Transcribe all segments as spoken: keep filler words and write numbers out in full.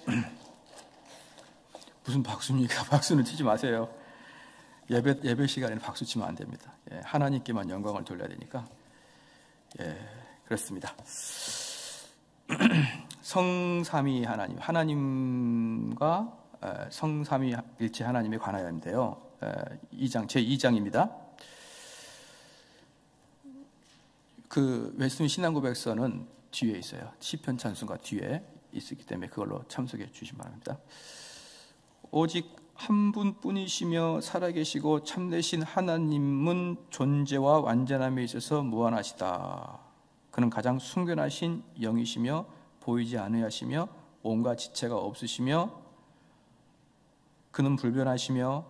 무슨 박수입니까? 박수는 치지 마세요. 예배, 예배 시간에는 박수 치면 안 됩니다. 예, 하나님께만 영광을 돌려야 되니까. 예, 그렇습니다. 성삼위 하나님, 하나님과 성삼위일체 하나님에 관하여인데요. 이 장, 제이 장입니다. 그 웨스트민스터 신앙고백서는 뒤에 있어요. 시편 찬송가 뒤에 있기 때문에 그걸로 참석해 주시기 바랍니다. 오직 한 분뿐이시며 살아계시고 참되신 하나님은 존재와 완전함에 있어서 무한하시다. 그는 가장 순결하신 영이시며 보이지 않으시며 온갖 지체가 없으시며 그는 불변하시며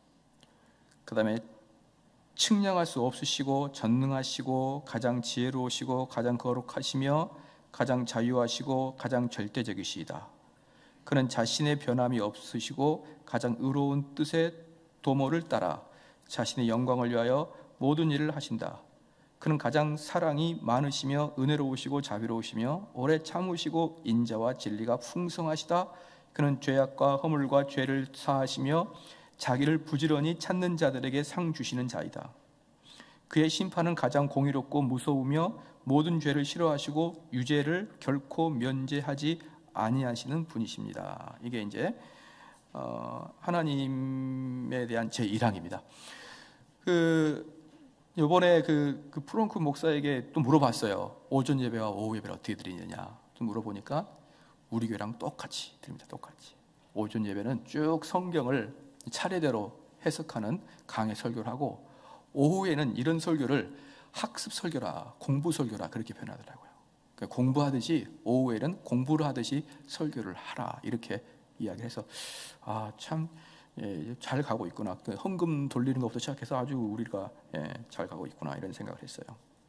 그 다음에 측량할 수 없으시고 전능하시고 가장 지혜로우시고 가장 거룩하시며 가장 자유하시고 가장 절대적이시다. 그는 자신의 변함이 없으시고 가장 의로운 뜻의 도모를 따라 자신의 영광을 위하여 모든 일을 하신다. 그는 가장 사랑이 많으시며 은혜로우시고 자비로우시며 오래 참으시고 인자와 진리가 풍성하시다. 그는 죄악과 허물과 죄를 사하시며 자기를 부지런히 찾는 자들에게 상 주시는 자이다. 그의 심판은 가장 공의롭고 무서우며 모든 죄를 싫어하시고 유죄를 결코 면제하지 아니하시는 분이십니다. 이게 이제 어, 하나님에 대한 제일 항입니다. 그 이번에 그, 그 프랑크 목사에게 또 물어봤어요. 오전 예배와 오후 예배를 어떻게 드리느냐 좀 물어보니까 우리 교회랑 똑같이 드립니다. 똑같이. 오전 예배는 쭉 성경을 차례대로 해석하는 강의 설교를 하고 오후에는 이런 설교를 학습 설교라, 공부 설교라 그렇게 표현하더라고요. 그러니까 공부하듯이 오후에는 공부를 하듯이 설교를 하라 이렇게 이야기를 해서 아, 참 예, 잘 가고 있구나. 그 헌금 돌리는 것부터 시작해서 아주 우리가 예, 잘 가고 있구나 이런 생각을 했어요.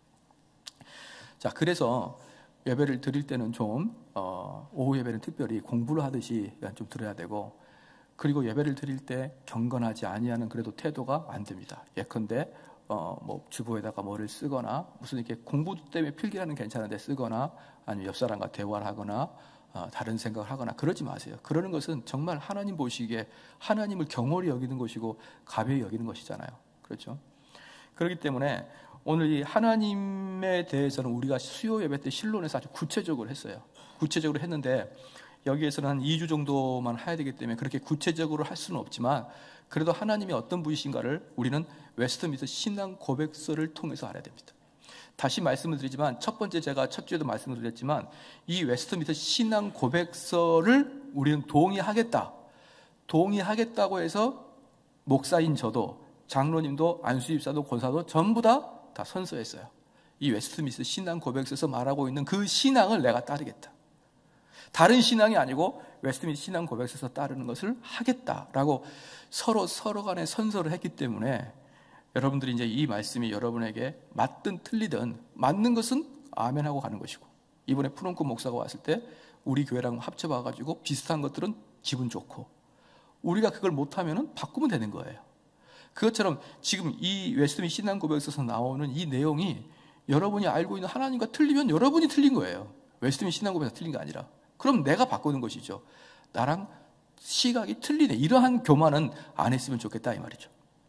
자, 그래서 예배를 드릴 때는 좀 어, 오후 예배는 특별히 공부를 하듯이 좀 들어야 되고 그리고 예배를 드릴 때 경건하지 아니하는 그래도 태도가 안 됩니다. 예컨대 어, 뭐 주보에다가 뭐를 쓰거나 무슨 이렇게 공부 때문에 필기하는 괜찮은데 쓰거나 아니면 옆 사람과 대화를 하거나 어, 다른 생각을 하거나 그러지 마세요. 그러는 것은 정말 하나님 보시기에 하나님을 경홀히 여기는 것이고 가벼이 여기는 것이잖아요. 그렇죠? 그렇기 때문에 오늘 이 하나님에 대해서는 우리가 수요 예배 때 신론에서 아주 구체적으로 했어요. 구체적으로 했는데 여기에서는 한 이 주 정도만 해야 되기 때문에 그렇게 구체적으로 할 수는 없지만 그래도 하나님이 어떤 분이신가를 우리는 웨스트민스터 신앙 고백서를 통해서 알아야 됩니다. 다시 말씀을 드리지만 첫 번째 제가 첫 주에도 말씀을 드렸지만 이 웨스트민스터 신앙 고백서를 우리는 동의하겠다. 동의하겠다고 해서 목사인 저도 장로님도 안수집사도 권사도 전부 다 다 선서했어요. 이 웨스트민스터 신앙 고백서에서 말하고 있는 그 신앙을 내가 따르겠다. 다른 신앙이 아니고 웨스트민스터 신앙 고백서에서 따르는 것을 하겠다라고 서로 서로 간에 선서를 했기 때문에 여러분들이 이제 이 말씀이 여러분에게 맞든 틀리든 맞는 것은 아멘하고 가는 것이고 이번에 프롱크 목사가 왔을 때 우리 교회랑 합쳐봐가지고 비슷한 것들은 기분 좋고 우리가 그걸 못하면은 바꾸면 되는 거예요. 그것처럼 지금 이 웨스트민스터 신앙 고백서에서 나오는 이 내용이 여러분이 알고 있는 하나님과 틀리면 여러분이 틀린 거예요. 웨스트민스터 신앙 고백서가 틀린 게 아니라 그럼 내가 바꾸는 것이죠. 나랑 시각이 틀리네. 이러한 교만은 안 했으면 좋겠다 이 말이죠.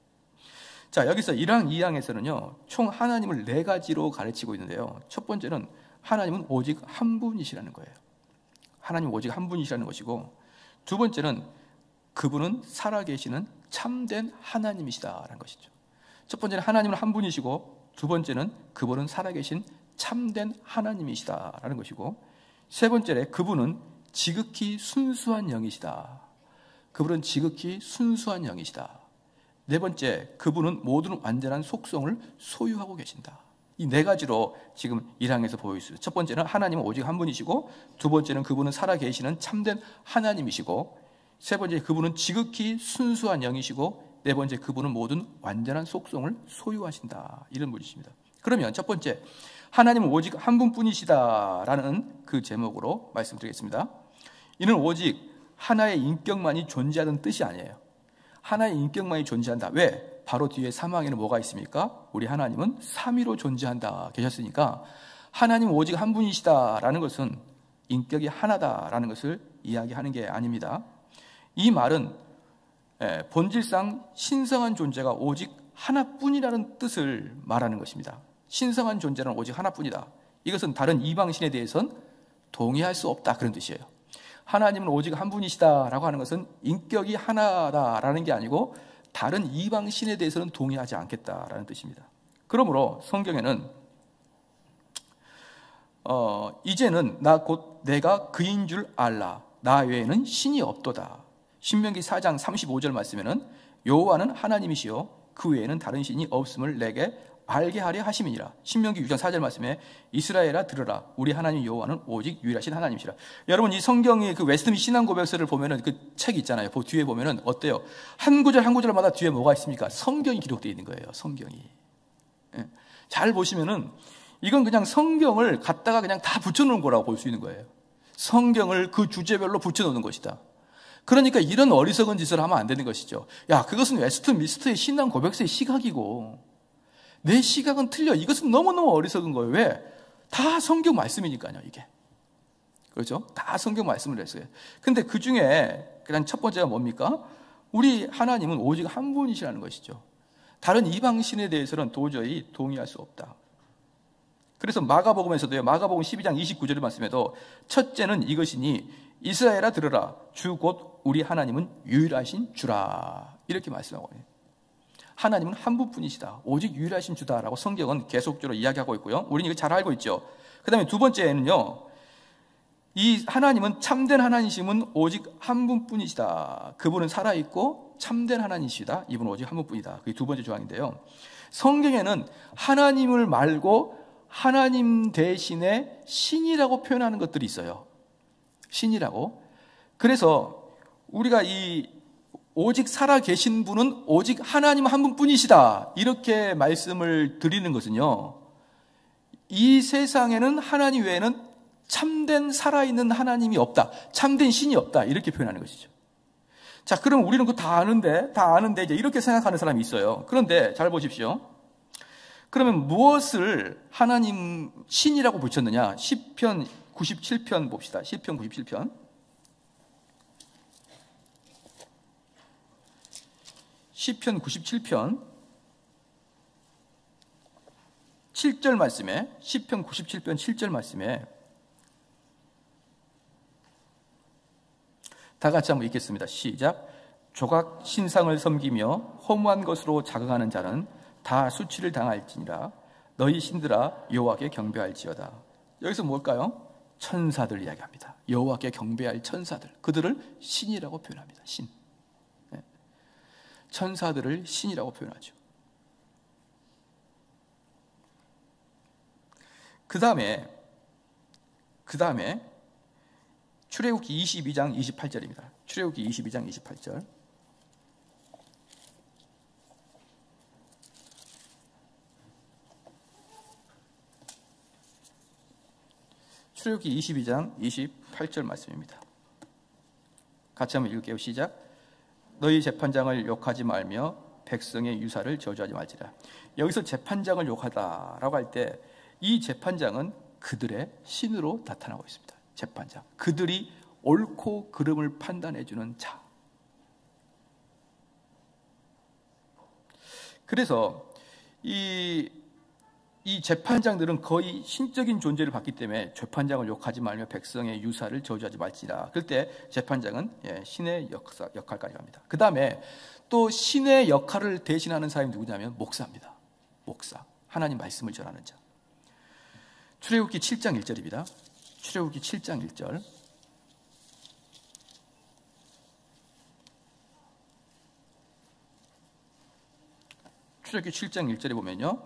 자, 여기서 일 항, 이 항에서는요 총 하나님을 네 가지로 가르치고 있는데요. 첫 번째는 하나님은 오직 한 분이시라는 거예요. 하나님은 오직 한 분이시라는 것이고 두 번째는 그분은 살아계시는 참된 하나님이시다라는 것이죠. 첫 번째는 하나님은 한 분이시고 두 번째는 그분은 살아계신 참된 하나님이시다라는 것이고 세 번째는 그분은 지극히 순수한 영이시다. 그분은 지극히 순수한 영이시다. 네 번째, 그분은 모든 완전한 속성을 소유하고 계신다. 이 네 가지로 지금 일 항에서 보여 있어요. 첫 번째는 하나님은 오직 한 분이시고 두 번째는 그분은 살아계시는 참된 하나님이시고 세 번째 그분은 지극히 순수한 영이시고 네 번째 그분은 모든 완전한 속성을 소유하신다. 이런 분이십니다. 그러면 첫 번째 하나님은 오직 한 분뿐이시다라는 그 제목으로 말씀드리겠습니다. 이는 오직 하나의 인격만이 존재하는 뜻이 아니에요. 하나의 인격만이 존재한다. 왜? 바로 뒤에 삼 항에는 뭐가 있습니까? 우리 하나님은 삼위로 존재한다 계셨으니까 하나님은 오직 한 분이시다라는 것은 인격이 하나다라는 것을 이야기하는 게 아닙니다. 이 말은 본질상 신성한 존재가 오직 하나뿐이라는 뜻을 말하는 것입니다. 신성한 존재는 오직 하나뿐이다. 이것은 다른 이방신에 대해서는 동의할 수 없다, 그런 뜻이에요. 하나님은 오직 한 분이시다라고 하는 것은 인격이 하나다라는 게 아니고 다른 이방신에 대해서는 동의하지 않겠다라는 뜻입니다. 그러므로 성경에는 어, 이제는 나 곧 내가 그인 줄 알라. 나 외에는 신이 없도다. 신명기 사 장 삼십오 절 말씀에는 여호와는 하나님이시요 그 외에는 다른 신이 없음을 내게 알게 하려 하심이니라. 신명기 육 장 사 절 말씀에 이스라엘아 들으라. 우리 하나님 여호와는 오직 유일하신 하나님이시라. 여러분, 이 성경의 그 웨스트민스터 신앙고백서를 보면은 그 책 있잖아요. 그 뒤에 보면은 어때요? 한 구절 한 구절마다 뒤에 뭐가 있습니까? 성경이 기록되어 있는 거예요. 성경이. 예. 잘 보시면은 이건 그냥 성경을 갖다가 그냥 다 붙여놓은 거라고 볼 수 있는 거예요. 성경을 그 주제별로 붙여놓는 것이다. 그러니까 이런 어리석은 짓을 하면 안 되는 것이죠. 야, 그것은 웨스트민스터의 신앙 고백서의 시각이고 내 시각은 틀려. 이것은 너무너무 어리석은 거예요. 왜? 다 성경 말씀이니까요, 이게. 그렇죠? 다 성경 말씀을 했어요. 근데 그 중에 그냥 첫 번째가 뭡니까? 우리 하나님은 오직 한 분이시라는 것이죠. 다른 이방신에 대해서는 도저히 동의할 수 없다. 그래서 마가복음에서도요, 마가복음 십이 장 이십구 절의 말씀에도 첫째는 이것이니 이스라엘아 들으라. 주 곧 우리 하나님은 유일하신 주라. 이렇게 말씀하고 있어요. 하나님은 한 분뿐이시다. 오직 유일하신 주다라고 성경은 계속적으로 이야기하고 있고요. 우리는 이거 잘 알고 있죠. 그 다음에 두 번째는요, 이 하나님은 참된 하나님이심은 오직 한 분뿐이시다. 그분은 살아있고 참된 하나님이시다. 이분은 오직 한 분뿐이다. 그게 두 번째 조항인데요. 성경에는 하나님을 말고 하나님 대신에 신이라고 표현하는 것들이 있어요. 신이라고. 그래서 우리가 이 오직 살아 계신 분은 오직 하나님 한 분뿐이시다, 이렇게 말씀을 드리는 것은요, 이 세상에는 하나님 외에는 참된 살아있는 하나님이 없다, 참된 신이 없다, 이렇게 표현하는 것이죠. 자, 그럼 우리는 그거 다 아는데, 다 아는데 이제 이렇게 생각하는 사람이 있어요. 그런데 잘 보십시오. 그러면 무엇을 하나님 신이라고 붙였느냐? 시편 구십칠 편 봅시다. 시편 구십칠 편. 시편 구십칠 편 칠 절 말씀에, 시편 구십칠 편 칠 절 말씀에 다 같이 한번 읽겠습니다. 시작. 조각 신상을 섬기며 허무한 것으로 자긍하는 자는 다 수치를 당할지니라. 너희 신들아 여호와께 경배할지어다. 여기서 뭘까요? 천사들 이야기합니다. 여호와께 경배할 천사들, 그들을 신이라고 표현합니다. 신. 네. 천사들을 신이라고 표현하죠. 그 다음에 그 다음에 출애굽기 이십이 장 이십팔 절입니다. 출애굽기 이십이 장 이십팔 절. 출애굽기 이십이 장 이십팔 절 말씀입니다. 같이 한번 읽을게요. 시작. 너희 재판장을 욕하지 말며 백성의 유사를 저주하지 말지라. 여기서 재판장을 욕하다라고 할 때 이 재판장은 그들의 신으로 나타나고 있습니다. 재판장, 그들이 옳고 그름을 판단해주는 자. 그래서 이 이 재판장들은 거의 신적인 존재를 받기 때문에 재판장을 욕하지 말며 백성의 유사를 저주하지 말지라. 그럴 때 재판장은 예, 신의 역사, 역할까지 합니다. 그 다음에 또 신의 역할을 대신하는 사람이 누구냐면 목사입니다. 목사, 하나님 말씀을 전하는 자. 출애굽기 칠 장 일 절입니다. 출애굽기 칠 장 일 절. 출애굽기 칠 장 일 절에 보면요,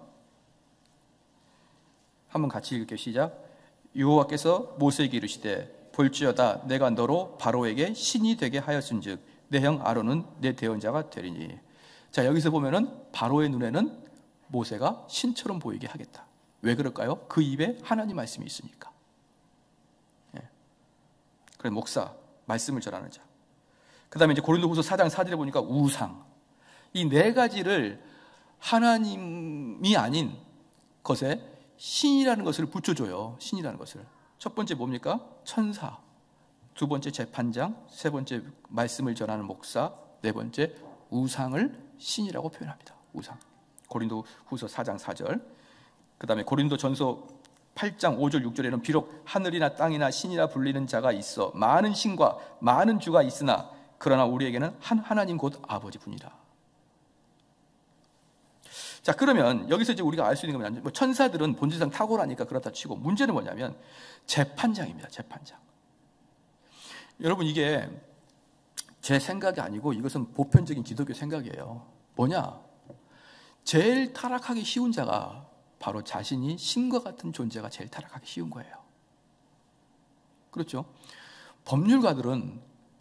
한번 같이 읽을게요. 시작. 여호와께서 모세에게 이르시되 볼지어다 내가 너로 바로에게 신이 되게 하였은즉 내 형 아론은 내 대언자가 되리니. 자, 여기서 보면은 바로의 눈에는 모세가 신처럼 보이게 하겠다. 왜 그럴까요? 그 입에 하나님 말씀이 있으니까. 예. 그래, 목사, 말씀을 전하는 자. 그 다음에 이제 고린도후서 사 장 사 절에 보니까 우상. 이 네 가지를 하나님이 아닌 것에 신이라는 것을 붙여줘요. 신이라는 것을. 첫 번째 뭡니까? 천사. 두 번째 재판장, 세 번째 말씀을 전하는 목사, 네 번째 우상을 신이라고 표현합니다. 우상. 고린도후서 사 장 사 절. 그 다음에 고린도전서 팔 장 오 절 육 절에는 비록 하늘이나 땅이나 신이라 불리는 자가 있어 많은 신과 많은 주가 있으나 그러나 우리에게는 한 하나님 곧 아버지뿐이라. 자, 그러면 여기서 이제 우리가 알 수 있는 건 뭐냐면, 천사들은 본질상 탁월하니까 그렇다 치고, 문제는 뭐냐면 재판장입니다. 재판장. 여러분, 이게 제 생각이 아니고 이것은 보편적인 기독교 생각이에요. 뭐냐? 제일 타락하기 쉬운 자가 바로 자신이 신과 같은 존재가 제일 타락하기 쉬운 거예요. 그렇죠? 법률가들은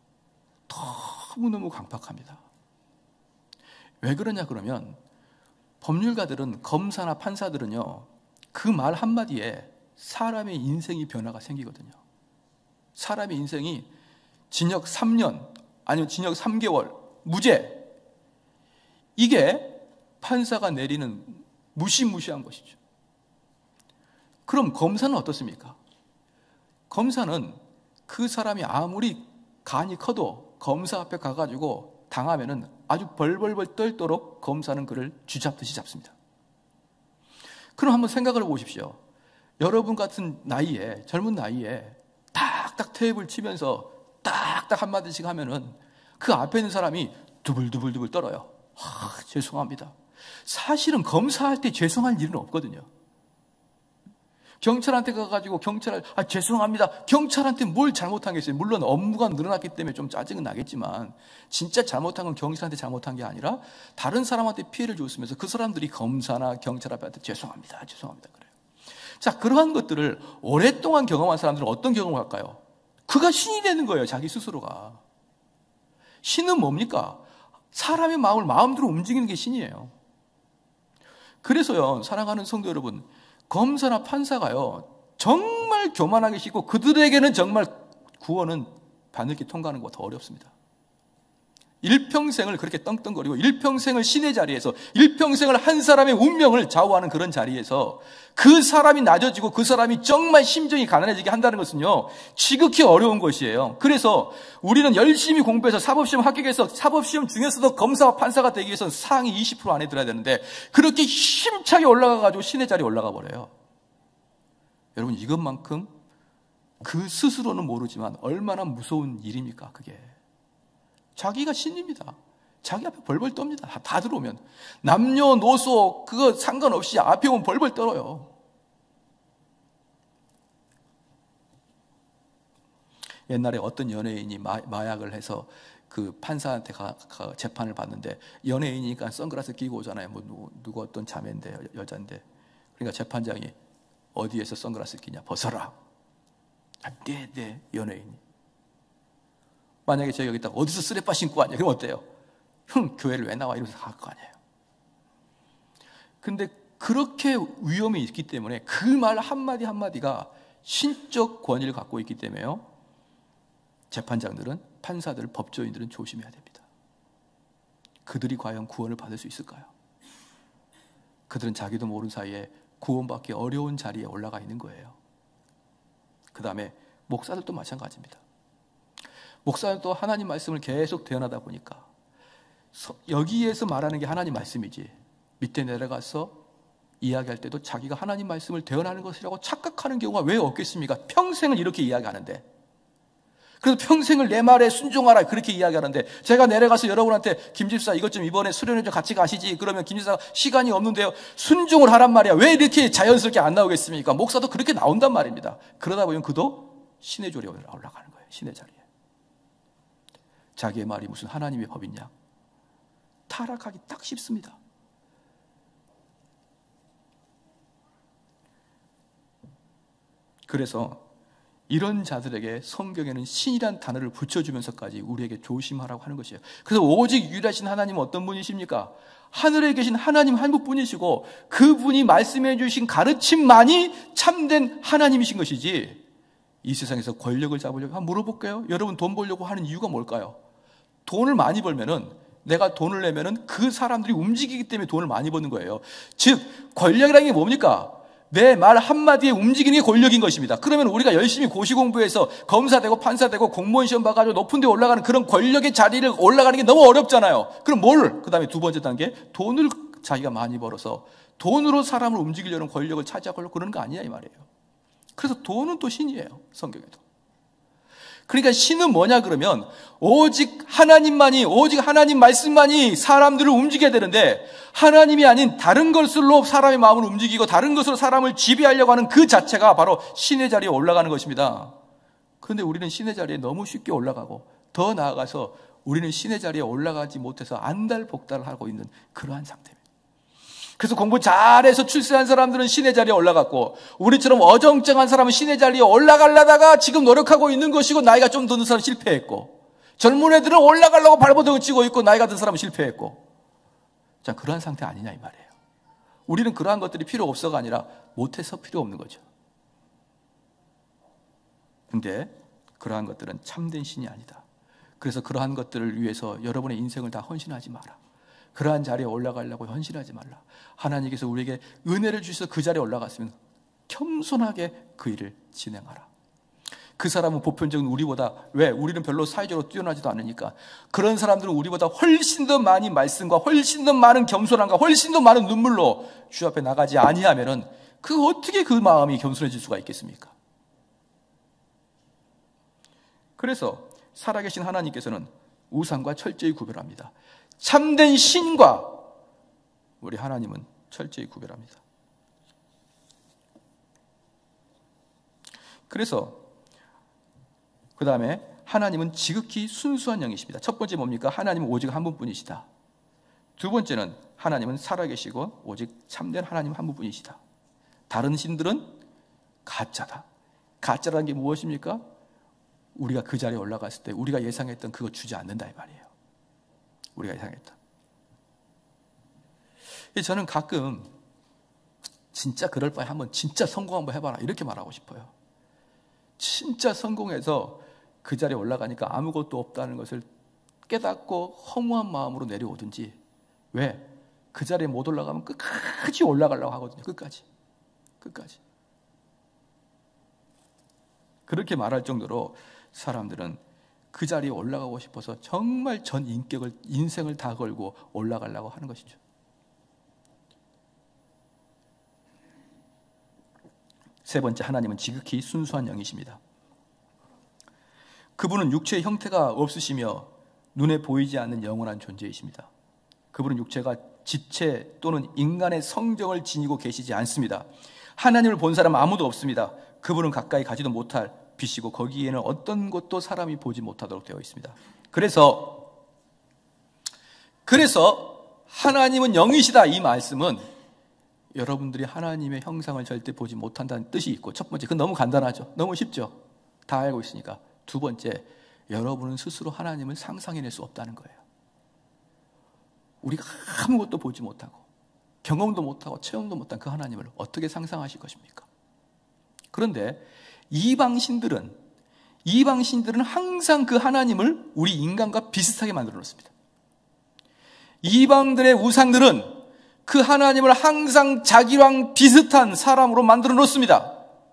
너무너무 강팍합니다. 왜 그러냐 그러면, 법률가들은, 검사나 판사들은요, 그 말 한마디에 사람의 인생이 변화가 생기거든요. 사람의 인생이 징역 삼 년, 아니면 징역 삼 개월, 무죄, 이게 판사가 내리는 무시무시한 것이죠. 그럼 검사는 어떻습니까? 검사는 그 사람이 아무리 간이 커도 검사 앞에 가가지고 당하면은 아주 벌벌벌 떨도록 검사는 그를 쥐잡듯이 잡습니다. 그럼 한번 생각을 해보십시오. 여러분 같은 나이에, 젊은 나이에 딱딱 테이블 치면서 딱딱 한마디씩 하면은 그 앞에 있는 사람이 두불두불두불 떨어요. 아, 죄송합니다. 사실은 검사할 때 죄송할 일은 없거든요. 경찰한테 가가지고 경찰, 아, 죄송합니다. 경찰한테 뭘 잘못한 게 있어요? 물론 업무가 늘어났기 때문에 좀 짜증은 나겠지만, 진짜 잘못한 건 경찰한테 잘못한 게 아니라 다른 사람한테 피해를 줬으면서 그 사람들이 검사나 경찰 앞에 죄송합니다. 죄송합니다. 그래요. 자, 그러한 것들을 오랫동안 경험한 사람들은 어떤 경험을 할까요? 그가 신이 되는 거예요. 자기 스스로가. 신은 뭡니까? 사람의 마음을 마음대로 움직이는 게 신이에요. 그래서요, 사랑하는 성도 여러분, 검사나 판사가요, 정말 교만하기 쉽고 그들에게는 정말 구원은 바늘길 통과하는 것보다 더 어렵습니다. 일평생을 그렇게 떵떵거리고 일평생을 신의 자리에서, 일평생을 한 사람의 운명을 좌우하는 그런 자리에서 그 사람이 낮아지고 그 사람이 정말 심정이 가난해지게 한다는 것은요, 지극히 어려운 것이에요. 그래서 우리는 열심히 공부해서 사법시험 합격해서 사법시험 중에서도 검사와 판사가 되기 위해서는 상위 이십 퍼센트 안에 들어야 되는데, 그렇게 힘차게 올라가가지고 신의 자리에 올라가 버려요. 여러분, 이것만큼 그 스스로는 모르지만 얼마나 무서운 일입니까, 그게. 자기가 신입니다. 자기 앞에 벌벌 떱니다. 다, 다 들어오면. 남녀노소 그거 상관없이 앞에 오면 벌벌 떨어요. 옛날에 어떤 연예인이 마, 마약을 해서 그 판사한테 가, 가 재판을 받는데, 연예인이니까 선글라스 끼고 오잖아요. 뭐 누구, 누구 어떤 자매인데, 여, 여자인데. 그러니까 재판장이 어디에서 선글라스 끼냐, 벗어라. 아, 네, 네, 연예인이. 만약에 제가 여기 있다가 어디서 쓰레빠 신고 왔냐, 그럼 어때요? 형, 교회를 왜 나와? 이러면서 갈 거 아니에요. 근데 그렇게 위험이 있기 때문에 그 말 한마디 한마디가 신적 권위를 갖고 있기 때문에요, 재판장들은, 판사들, 법조인들은 조심해야 됩니다. 그들이 과연 구원을 받을 수 있을까요? 그들은 자기도 모르는 사이에 구원받기 어려운 자리에 올라가 있는 거예요. 그 다음에 목사들도 마찬가지입니다. 목사도 하나님 말씀을 계속 대언하다 보니까 여기에서 말하는 게 하나님 말씀이지, 밑에 내려가서 이야기할 때도 자기가 하나님 말씀을 대언하는 것이라고 착각하는 경우가 왜 없겠습니까? 평생을 이렇게 이야기하는데. 그래서 평생을 내 말에 순종하라 그렇게 이야기하는데, 제가 내려가서 여러분한테 김집사 이것 좀 이번에 수련회 좀 같이 가시지, 그러면 김집사가 시간이 없는데요, 순종을 하란 말이야. 왜 이렇게 자연스럽게 안 나오겠습니까? 목사도 그렇게 나온단 말입니다. 그러다 보면 그도 신의 조리에 올라가는 거예요. 신의 자리에. 자기의 말이 무슨 하나님의 법이냐? 타락하기 딱 쉽습니다. 그래서 이런 자들에게 성경에는 신이란 단어를 붙여주면서까지 우리에게 조심하라고 하는 것이에요. 그래서 오직 유일하신 하나님은 어떤 분이십니까? 하늘에 계신 하나님 한 분이시고, 그분이 말씀해 주신 가르침만이 참된 하나님이신 것이지, 이 세상에서 권력을 잡으려고, 한번 물어볼게요. 여러분, 돈 벌려고 하는 이유가 뭘까요? 돈을 많이 벌면은, 내가 돈을 내면은 그 사람들이 움직이기 때문에 돈을 많이 버는 거예요. 즉, 권력이라는 게 뭡니까? 내 말 한마디에 움직이는 게 권력인 것입니다. 그러면 우리가 열심히 고시공부해서 검사되고 판사되고 공무원 시험 봐가지고 높은 데 올라가는 그런 권력의 자리를 올라가는 게 너무 어렵잖아요. 그럼 뭘? 그 다음에 두 번째 단계, 돈을 자기가 많이 벌어서 돈으로 사람을 움직이려는 권력을 차지하려고 그러는 거 아니냐 이 말이에요. 그래서 돈은 또 신이에요, 성경에도. 그러니까 신은 뭐냐 그러면 오직 하나님만이, 오직 하나님 말씀만이 사람들을 움직여야 되는데, 하나님이 아닌 다른 것으로 사람의 마음을 움직이고 다른 것으로 사람을 지배하려고 하는 그 자체가 바로 신의 자리에 올라가는 것입니다. 그런데 우리는 신의 자리에 너무 쉽게 올라가고, 더 나아가서 우리는 신의 자리에 올라가지 못해서 안달복달을 하고 있는 그러한 상태입니다. 그래서 공부 잘해서 출세한 사람들은 신의 자리에 올라갔고, 우리처럼 어정쩡한 사람은 신의 자리에 올라가려다가 지금 노력하고 있는 것이고, 나이가 좀 드는 사람은 실패했고, 젊은 애들은 올라가려고 발버둥을 치고 있고, 나이가 든 사람은 실패했고. 자, 그러한 상태 아니냐 이 말이에요. 우리는 그러한 것들이 필요 없어가 아니라 못해서 필요 없는 거죠. 근데 그러한 것들은 참된 신이 아니다. 그래서 그러한 것들을 위해서 여러분의 인생을 다 헌신하지 마라. 그러한 자리에 올라가려고 헌신하지 말라. 하나님께서 우리에게 은혜를 주셔서 그 자리에 올라갔으면 겸손하게 그 일을 진행하라. 그 사람은 보편적인 우리보다, 왜? 우리는 별로 사회적으로 뛰어나지도 않으니까. 그런 사람들은 우리보다 훨씬 더 많이 말씀과 훨씬 더 많은 겸손함과 훨씬 더 많은 눈물로 주 앞에 나가지 아니하면은 그 어떻게 그 마음이 겸손해질 수가 있겠습니까? 그래서 살아계신 하나님께서는 우상과 철저히 구별합니다. 참된 신과 우리 하나님은 철저히 구별합니다. 그래서 그 다음에 하나님은 지극히 순수한 영이십니다. 첫 번째 뭡니까? 하나님은 오직 한 분뿐이시다. 두 번째는 하나님은 살아계시고 오직 참된 하나님 한 분뿐이시다. 다른 신들은 가짜다. 가짜라는 게 무엇입니까? 우리가 그 자리에 올라갔을 때 우리가 예상했던 그거 주지 않는다 이 말이에요. 우리가 예상했던. 저는 가끔 진짜 그럴 바에 한번 진짜 성공 한번 해봐라 이렇게 말하고 싶어요. 진짜 성공해서 그 자리에 올라가니까 아무것도 없다는 것을 깨닫고 허무한 마음으로 내려오든지, 왜? 그 자리에 못 올라가면 끝까지 올라가려고 하거든요. 끝까지. 끝까지. 그렇게 말할 정도로 사람들은 그 자리에 올라가고 싶어서 정말 전 인격을, 인생을 다 걸고 올라가려고 하는 것이죠. 세 번째, 하나님은 지극히 순수한 영이십니다. 그분은 육체의 형태가 없으시며 눈에 보이지 않는 영원한 존재이십니다. 그분은 육체가 지체 또는 인간의 성정을 지니고 계시지 않습니다. 하나님을 본 사람은 아무도 없습니다. 그분은 가까이 가지도 못할 빛이고 거기에는 어떤 것도 사람이 보지 못하도록 되어 있습니다. 그래서 그래서 하나님은 영이시다 이 말씀은 여러분들이 하나님의 형상을 절대 보지 못한다는 뜻이 있고, 첫 번째, 그건 너무 간단하죠. 너무 쉽죠. 다 알고 있으니까. 두 번째, 여러분은 스스로 하나님을 상상해낼 수 없다는 거예요. 우리가 아무것도 보지 못하고 경험도 못하고 체험도 못한 그 하나님을 어떻게 상상하실 것입니까? 그런데 이방신들은 이방신들은 항상 그 하나님을 우리 인간과 비슷하게 만들어 놓습니다. 이방들의 우상들은 그 하나님을 항상 자기랑 비슷한 사람으로 만들어 놓습니다.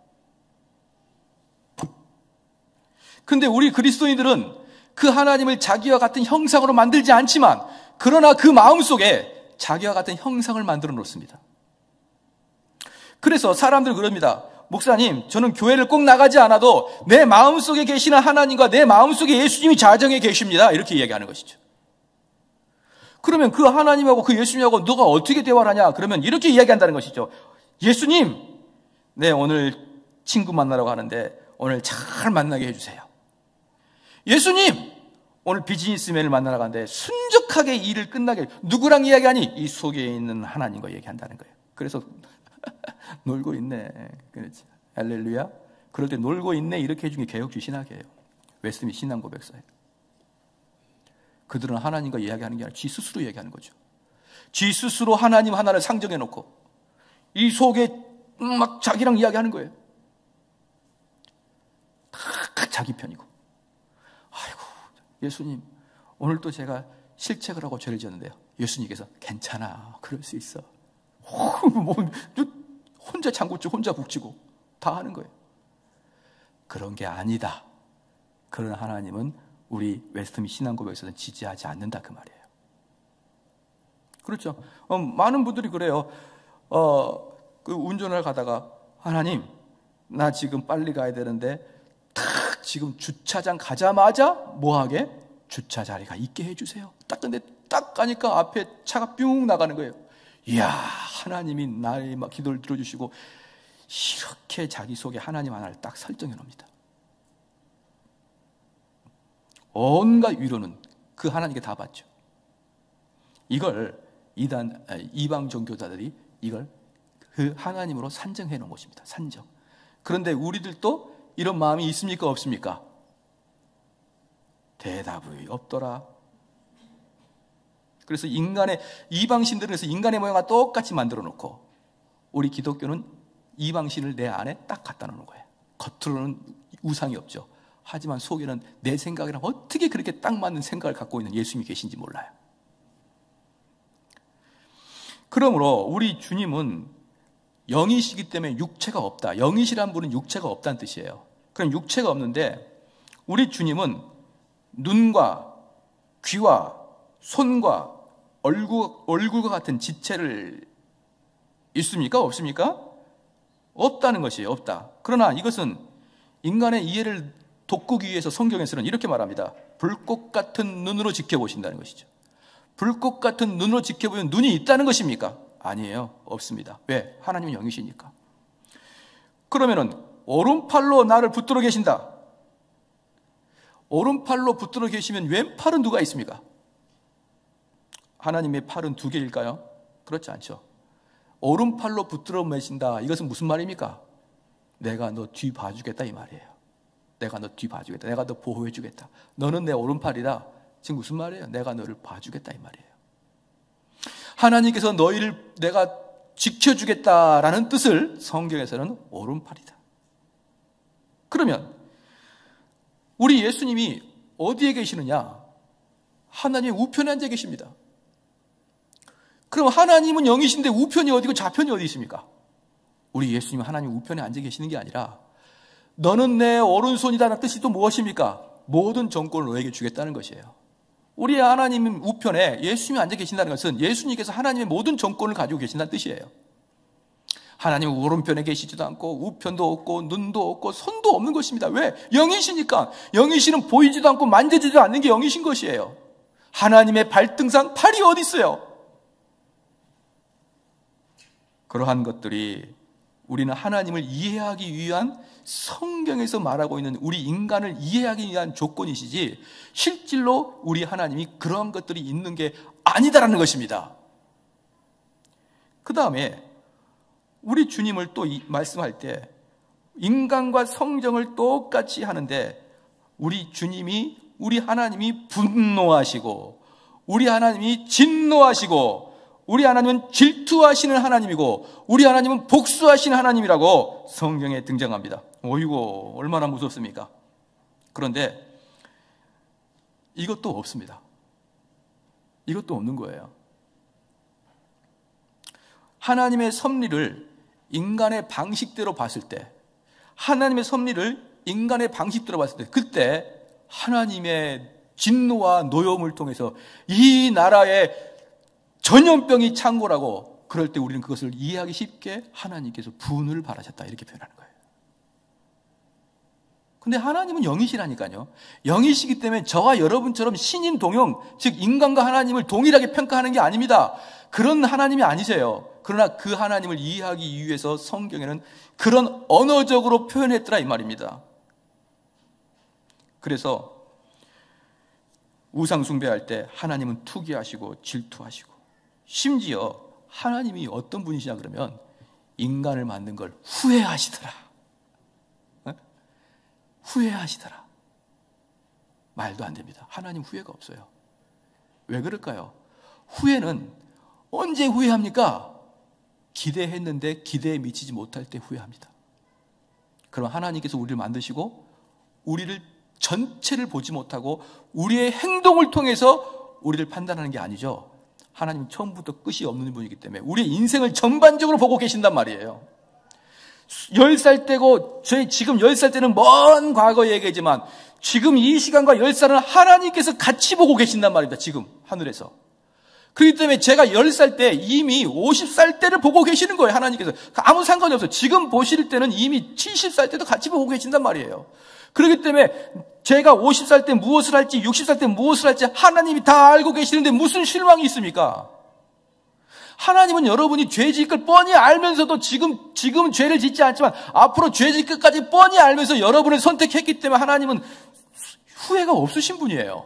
근데 우리 그리스도인들은 그 하나님을 자기와 같은 형상으로 만들지 않지만, 그러나 그 마음속에 자기와 같은 형상을 만들어 놓습니다. 그래서 사람들은 그럽니다. 목사님, 저는 교회를 꼭 나가지 않아도 내 마음속에 계시는 하나님과 내 마음속에 예수님이 자정해 계십니다. 이렇게 이야기하는 것이죠. 그러면 그 하나님하고 그 예수님하고 너가 어떻게 대화를 하냐? 그러면 이렇게 이야기한다는 것이죠. 예수님, 네, 오늘 친구 만나러 가는데 오늘 잘 만나게 해주세요. 예수님, 오늘 비즈니스맨을 만나러 가는데 순적하게 일을 끝나게. 누구랑 이야기하니? 이 속에 있는 하나님과 얘기한다는 거예요. 그래서 놀고 있네. 그렇지. 할렐루야. 그럴 때 놀고 있네 이렇게 해준 게 개혁주의 신학이에요. 웨스트민스터 신앙고백서에. 그들은 하나님과 이야기하는 게 아니라 지 스스로 이야기하는 거죠. 지 스스로 하나님 하나를 상정해 놓고 이 속에 막 자기랑 이야기하는 거예요. 다 자기 편이고. 아이고, 예수님, 오늘 또 제가 실책을 하고 죄를 지었는데요. 예수님께서 괜찮아, 그럴 수 있어. 뭐, 혼자 장구치고 혼자 북치고 다 하는 거예요. 그런 게 아니다. 그런 하나님은 우리 웨스트민 신앙고백에서는 지지하지 않는다 그 말이에요. 그렇죠. 어, 많은 분들이 그래요. 어, 그 운전을 가다가 하나님, 나 지금 빨리 가야 되는데 탁 지금 주차장 가자마자 뭐하게? 주차 자리가 있게 해주세요. 딱 근데 딱 가니까 앞에 차가 뿅 나가는 거예요. 이야, 하나님이 나의 막 기도를 들어주시고 이렇게 자기 속에 하나님 하나를 딱 설정해 놓습니다. 온갖 위로는 그 하나님께 다 받죠. 이걸 이단 이방 종교자들이 이걸 그 하나님으로 산정해 놓은 것입니다. 산정. 그런데 우리들도 이런 마음이 있습니까? 없습니까? 대답이 없더라. 그래서 인간의 이방신들은 그래서 인간의 모양과 똑같이 만들어 놓고 우리 기독교는 이방신을 내 안에 딱 갖다 놓는 거예요. 겉으로는 우상이 없죠. 하지만 속에는 내 생각이랑 어떻게 그렇게 딱 맞는 생각을 갖고 있는 예수님이 계신지 몰라요. 그러므로 우리 주님은 영이시기 때문에 육체가 없다. 영이시란 분은 육체가 없다는 뜻이에요. 그럼 육체가 없는데 우리 주님은 눈과 귀와 손과 얼굴, 얼굴과 같은 지체를 있습니까? 없습니까? 없다는 것이에요. 없다. 그러나 이것은 인간의 이해를 돋구기 위해서 성경에서는 이렇게 말합니다. 불꽃 같은 눈으로 지켜보신다는 것이죠. 불꽃 같은 눈으로 지켜보면 눈이 있다는 것입니까? 아니에요. 없습니다. 왜? 하나님은 영이시니까. 그러면은 오른팔로 나를 붙들어 계신다. 오른팔로 붙들어 계시면 왼팔은 누가 있습니까? 하나님의 팔은 두 개일까요? 그렇지 않죠. 오른팔로 붙들어 계신다. 이것은 무슨 말입니까? 내가 너 뒤 봐주겠다 이 말이에요. 내가 너 뒤 봐주겠다. 내가 너 보호해주겠다. 너는 내 오른팔이다. 지금 무슨 말이에요? 내가 너를 봐주겠다 이 말이에요. 하나님께서 너희를 내가 지켜주겠다라는 뜻을 성경에서는 오른팔이다. 그러면 우리 예수님이 어디에 계시느냐? 하나님의 우편에 앉아 계십니다. 그럼 하나님은 영이신데 우편이 어디고 좌편이 어디 있습니까? 우리 예수님은 하나님 우편에 앉아 계시는 게 아니라 너는 내 오른손이다라는 뜻이 또 무엇입니까? 모든 정권을 너에게 주겠다는 것이에요. 우리 하나님 우편에 예수님이 앉아 계신다는 것은 예수님께서 하나님의 모든 정권을 가지고 계신다는 뜻이에요. 하나님은 오른편에 계시지도 않고 우편도 없고 눈도 없고 손도 없는 것입니다. 왜? 영이시니까. 영이시는 보이지도 않고 만져지지도 않는 게 영이신 것이에요. 하나님의 발등상 팔이 어디 있어요? 그러한 것들이 우리는 하나님을 이해하기 위한 성경에서 말하고 있는 우리 인간을 이해하기 위한 조건이시지 실질로 우리 하나님이 그러한 것들이 있는 게 아니다라는 것입니다. 그 다음에 우리 주님을 또 말씀할 때 인간과 성정을 똑같이 하는데 우리 주님이 우리 하나님이 분노하시고 우리 하나님이 진노하시고 우리 하나님은 질투하시는 하나님이고 우리 하나님은 복수하시는 하나님이라고 성경에 등장합니다. 어이고 얼마나 무섭습니까? 그런데 이것도 없습니다. 이것도 없는 거예요. 하나님의 섭리를 인간의 방식대로 봤을 때 하나님의 섭리를 인간의 방식대로 봤을 때 그때 하나님의 진노와 노여움을 통해서 이 나라의 전염병이 창궐하고 그럴 때 우리는 그것을 이해하기 쉽게 하나님께서 분을 바라셨다 이렇게 표현하는 거예요. 근데 하나님은 영이시라니까요. 영이시기 때문에 저와 여러분처럼 신인 동용, 즉 인간과 하나님을 동일하게 평가하는 게 아닙니다. 그런 하나님이 아니세요. 그러나 그 하나님을 이해하기 위해서 성경에는 그런 언어적으로 표현했더라 이 말입니다. 그래서 우상 숭배할 때 하나님은 투기하시고 질투하시고 심지어 하나님이 어떤 분이시냐 그러면 인간을 만든 걸 후회하시더라. 네? 후회하시더라. 말도 안 됩니다. 하나님 후회가 없어요. 왜 그럴까요? 후회는 언제 후회합니까? 기대했는데 기대에 미치지 못할 때 후회합니다. 그럼 하나님께서 우리를 만드시고 우리를 전체를 보지 못하고 우리의 행동을 통해서 우리를 판단하는 게 아니죠. 하나님 처음부터 끝이 없는 분이기 때문에 우리의 인생을 전반적으로 보고 계신단 말이에요. 열 살 때고 저희 지금 열 살 때는 먼 과거 얘기지만 지금 이 시간과 열 살은 하나님께서 같이 보고 계신단 말입니다. 지금 하늘에서. 그렇기 때문에 제가 열 살 때 이미 오십 살 때를 보고 계시는 거예요. 하나님께서. 아무 상관이 없어요. 지금 보실 때는 이미 칠십 살 때도 같이 보고 계신단 말이에요. 그렇기 때문에 제가 오십 살 때 무엇을 할지 육십 살 때 무엇을 할지 하나님이 다 알고 계시는데 무슨 실망이 있습니까? 하나님은 여러분이 죄 짓을 걸 뻔히 알면서도 지금, 지금 죄를 짓지 않지만 앞으로 죄 짓을 것까지 뻔히 알면서 여러분을 선택했기 때문에 하나님은 후회가 없으신 분이에요.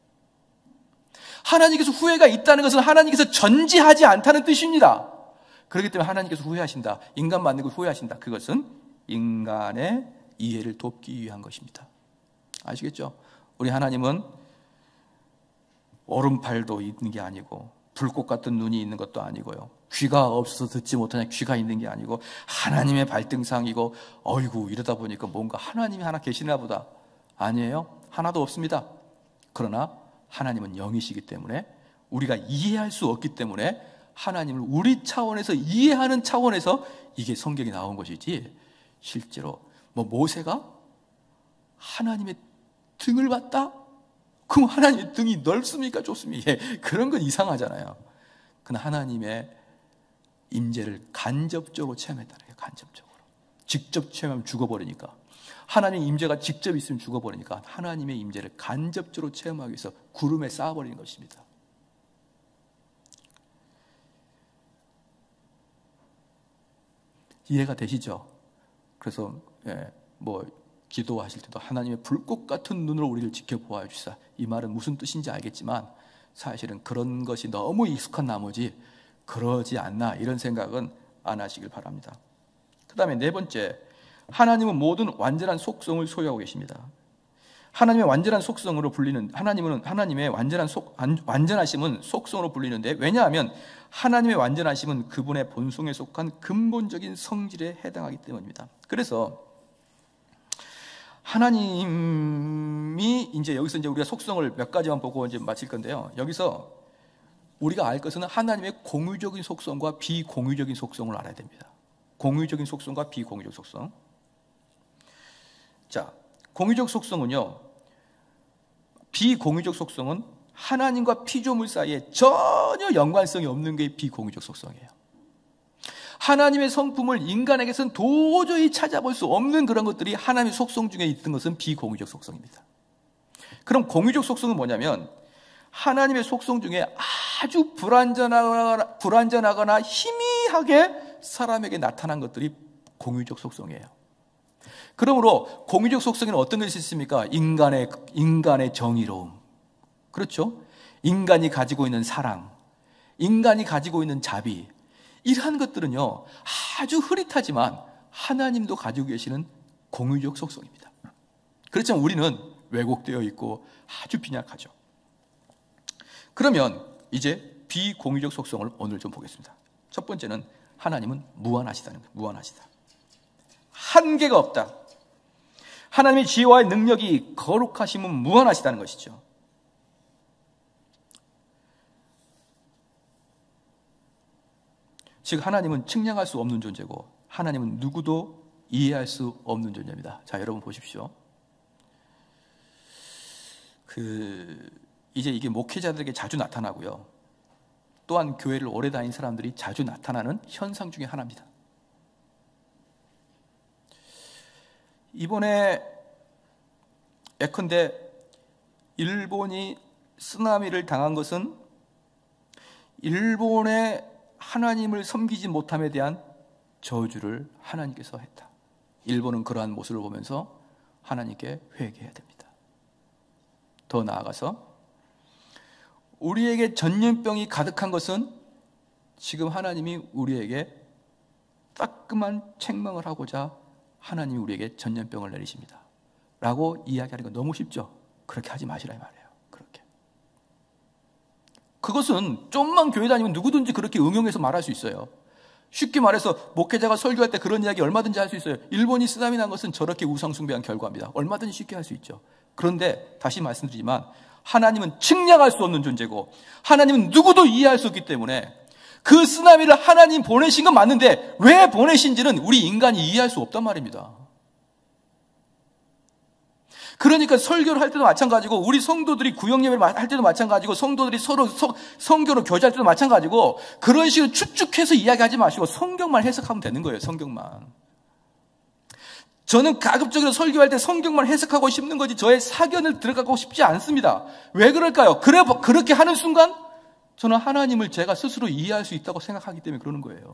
하나님께서 후회가 있다는 것은 하나님께서 전지하지 않다는 뜻입니다. 그렇기 때문에 하나님께서 후회하신다. 인간 만든 걸 후회하신다. 그것은 인간의 이해를 돕기 위한 것입니다. 아시겠죠? 우리 하나님은 오른팔도 있는 게 아니고 불꽃 같은 눈이 있는 것도 아니고요. 귀가 없어서 듣지 못하냐 귀가 있는 게 아니고 하나님의 발등상이고 어이구 이러다 보니까 뭔가 하나님이 하나 계시나 보다. 아니에요. 하나도 없습니다. 그러나 하나님은 영이시기 때문에 우리가 이해할 수 없기 때문에 하나님을 우리 차원에서 이해하는 차원에서 이게 성경이 나온 것이지 실제로 뭐 모세가 하나님의 등을 봤다? 그럼 하나님의 등이 넓습니까? 좁습니까? 예, 그런 건 이상하잖아요. 그러나 하나님의 임재를 간접적으로 체험했다는 거예요. 간접적으로. 직접 체험하면 죽어버리니까. 하나님의 임재가 직접 있으면 죽어버리니까 하나님의 임재를 간접적으로 체험하기 위해서 구름에 쌓아버리는 것입니다. 이해가 되시죠? 그래서 예, 뭐 기도하실 때도 하나님의 불꽃 같은 눈으로 우리를 지켜보아 주시사. 이 말은 무슨 뜻인지 알겠지만 사실은 그런 것이 너무 익숙한 나머지 그러지 않나 이런 생각은 안 하시길 바랍니다. 그 다음에 네 번째, 하나님은 모든 완전한 속성을 소유하고 계십니다. 하나님의 완전한 속성으로 불리는 하나님은 하나님의 완전한 속 완전하심은 속성으로 불리는데 왜냐하면 하나님의 완전하심은 그분의 본성에 속한 근본적인 성질에 해당하기 때문입니다. 그래서 하나님이 이제 여기서 이제 우리가 속성을 몇 가지만 보고 이제 마칠 건데요. 여기서 우리가 알 것은 하나님의 공유적인 속성과 비공유적인 속성을 알아야 됩니다. 공유적인 속성과 비공유적 속성. 자, 공유적 속성은요. 비공유적 속성은 하나님과 피조물 사이에 전혀 연관성이 없는 게 비공유적 속성이에요. 하나님의 성품을 인간에게서는 도저히 찾아볼 수 없는 그런 것들이 하나님의 속성 중에 있던 것은 비공유적 속성입니다. 그럼 공유적 속성은 뭐냐면 하나님의 속성 중에 아주 불완전하거나, 불완전하거나 희미하게 사람에게 나타난 것들이 공유적 속성이에요. 그러므로 공유적 속성에는 어떤 것이 있습니까? 인간의, 인간의 정의로움. 그렇죠? 인간이 가지고 있는 사랑, 인간이 가지고 있는 자비, 이러한 것들은요 아주 흐릿하지만 하나님도 가지고 계시는 공유적 속성입니다. 그렇지만 우리는 왜곡되어 있고 아주 빈약하죠. 그러면 이제 비공유적 속성을 오늘 좀 보겠습니다. 첫 번째는 하나님은 무한하시다는 거예요. 무한하시다. 한계가 없다. 하나님의 지혜와 능력이 거룩하심은 무한하시다는 것이죠. 즉 하나님은 측량할 수 없는 존재고 하나님은 누구도 이해할 수 없는 존재입니다. 자, 여러분 보십시오. 그 이제 이게 목회자들에게 자주 나타나고요. 또한 교회를 오래 다닌 사람들이 자주 나타나는 현상 중에 하나입니다. 이번에 예컨대 일본이 쓰나미를 당한 것은 일본의 하나님을 섬기지 못함에 대한 저주를 하나님께서 했다. 일본은 그러한 모습을 보면서 하나님께 회개해야 됩니다. 더 나아가서 우리에게 전염병이 가득한 것은 지금 하나님이 우리에게 따끔한 책망을 하고자 하나님이 우리에게 전염병을 내리십니다. 라고 이야기하는 건 너무 쉽죠? 그렇게 하지 마시라 이 말이에요. 그렇게. 그것은 좀만 교회 다니면 누구든지 그렇게 응용해서 말할 수 있어요. 쉽게 말해서 목회자가 설교할 때 그런 이야기 얼마든지 할 수 있어요. 일본이 쓰나미 난 것은 저렇게 우상숭배한 결과입니다. 얼마든지 쉽게 할 수 있죠. 그런데 다시 말씀드리지만 하나님은 측량할 수 없는 존재고 하나님은 누구도 이해할 수 없기 때문에 그 쓰나미를 하나님 보내신 건 맞는데 왜 보내신지는 우리 인간이 이해할 수 없단 말입니다. 그러니까 설교를 할 때도 마찬가지고, 우리 성도들이 구역예배를 할 때도 마찬가지고, 성도들이 서로 성, 성교로 교제할 때도 마찬가지고, 그런 식으로 추측해서 이야기하지 마시고 성경만 해석하면 되는 거예요. 성경만. 저는 가급적으로 설교할 때 성경만 해석하고 싶는 거지 저의 사견을 들어가고 싶지 않습니다. 왜 그럴까요? 그래, 그렇게 하는 순간 저는 하나님을 제가 스스로 이해할 수 있다고 생각하기 때문에 그러는 거예요.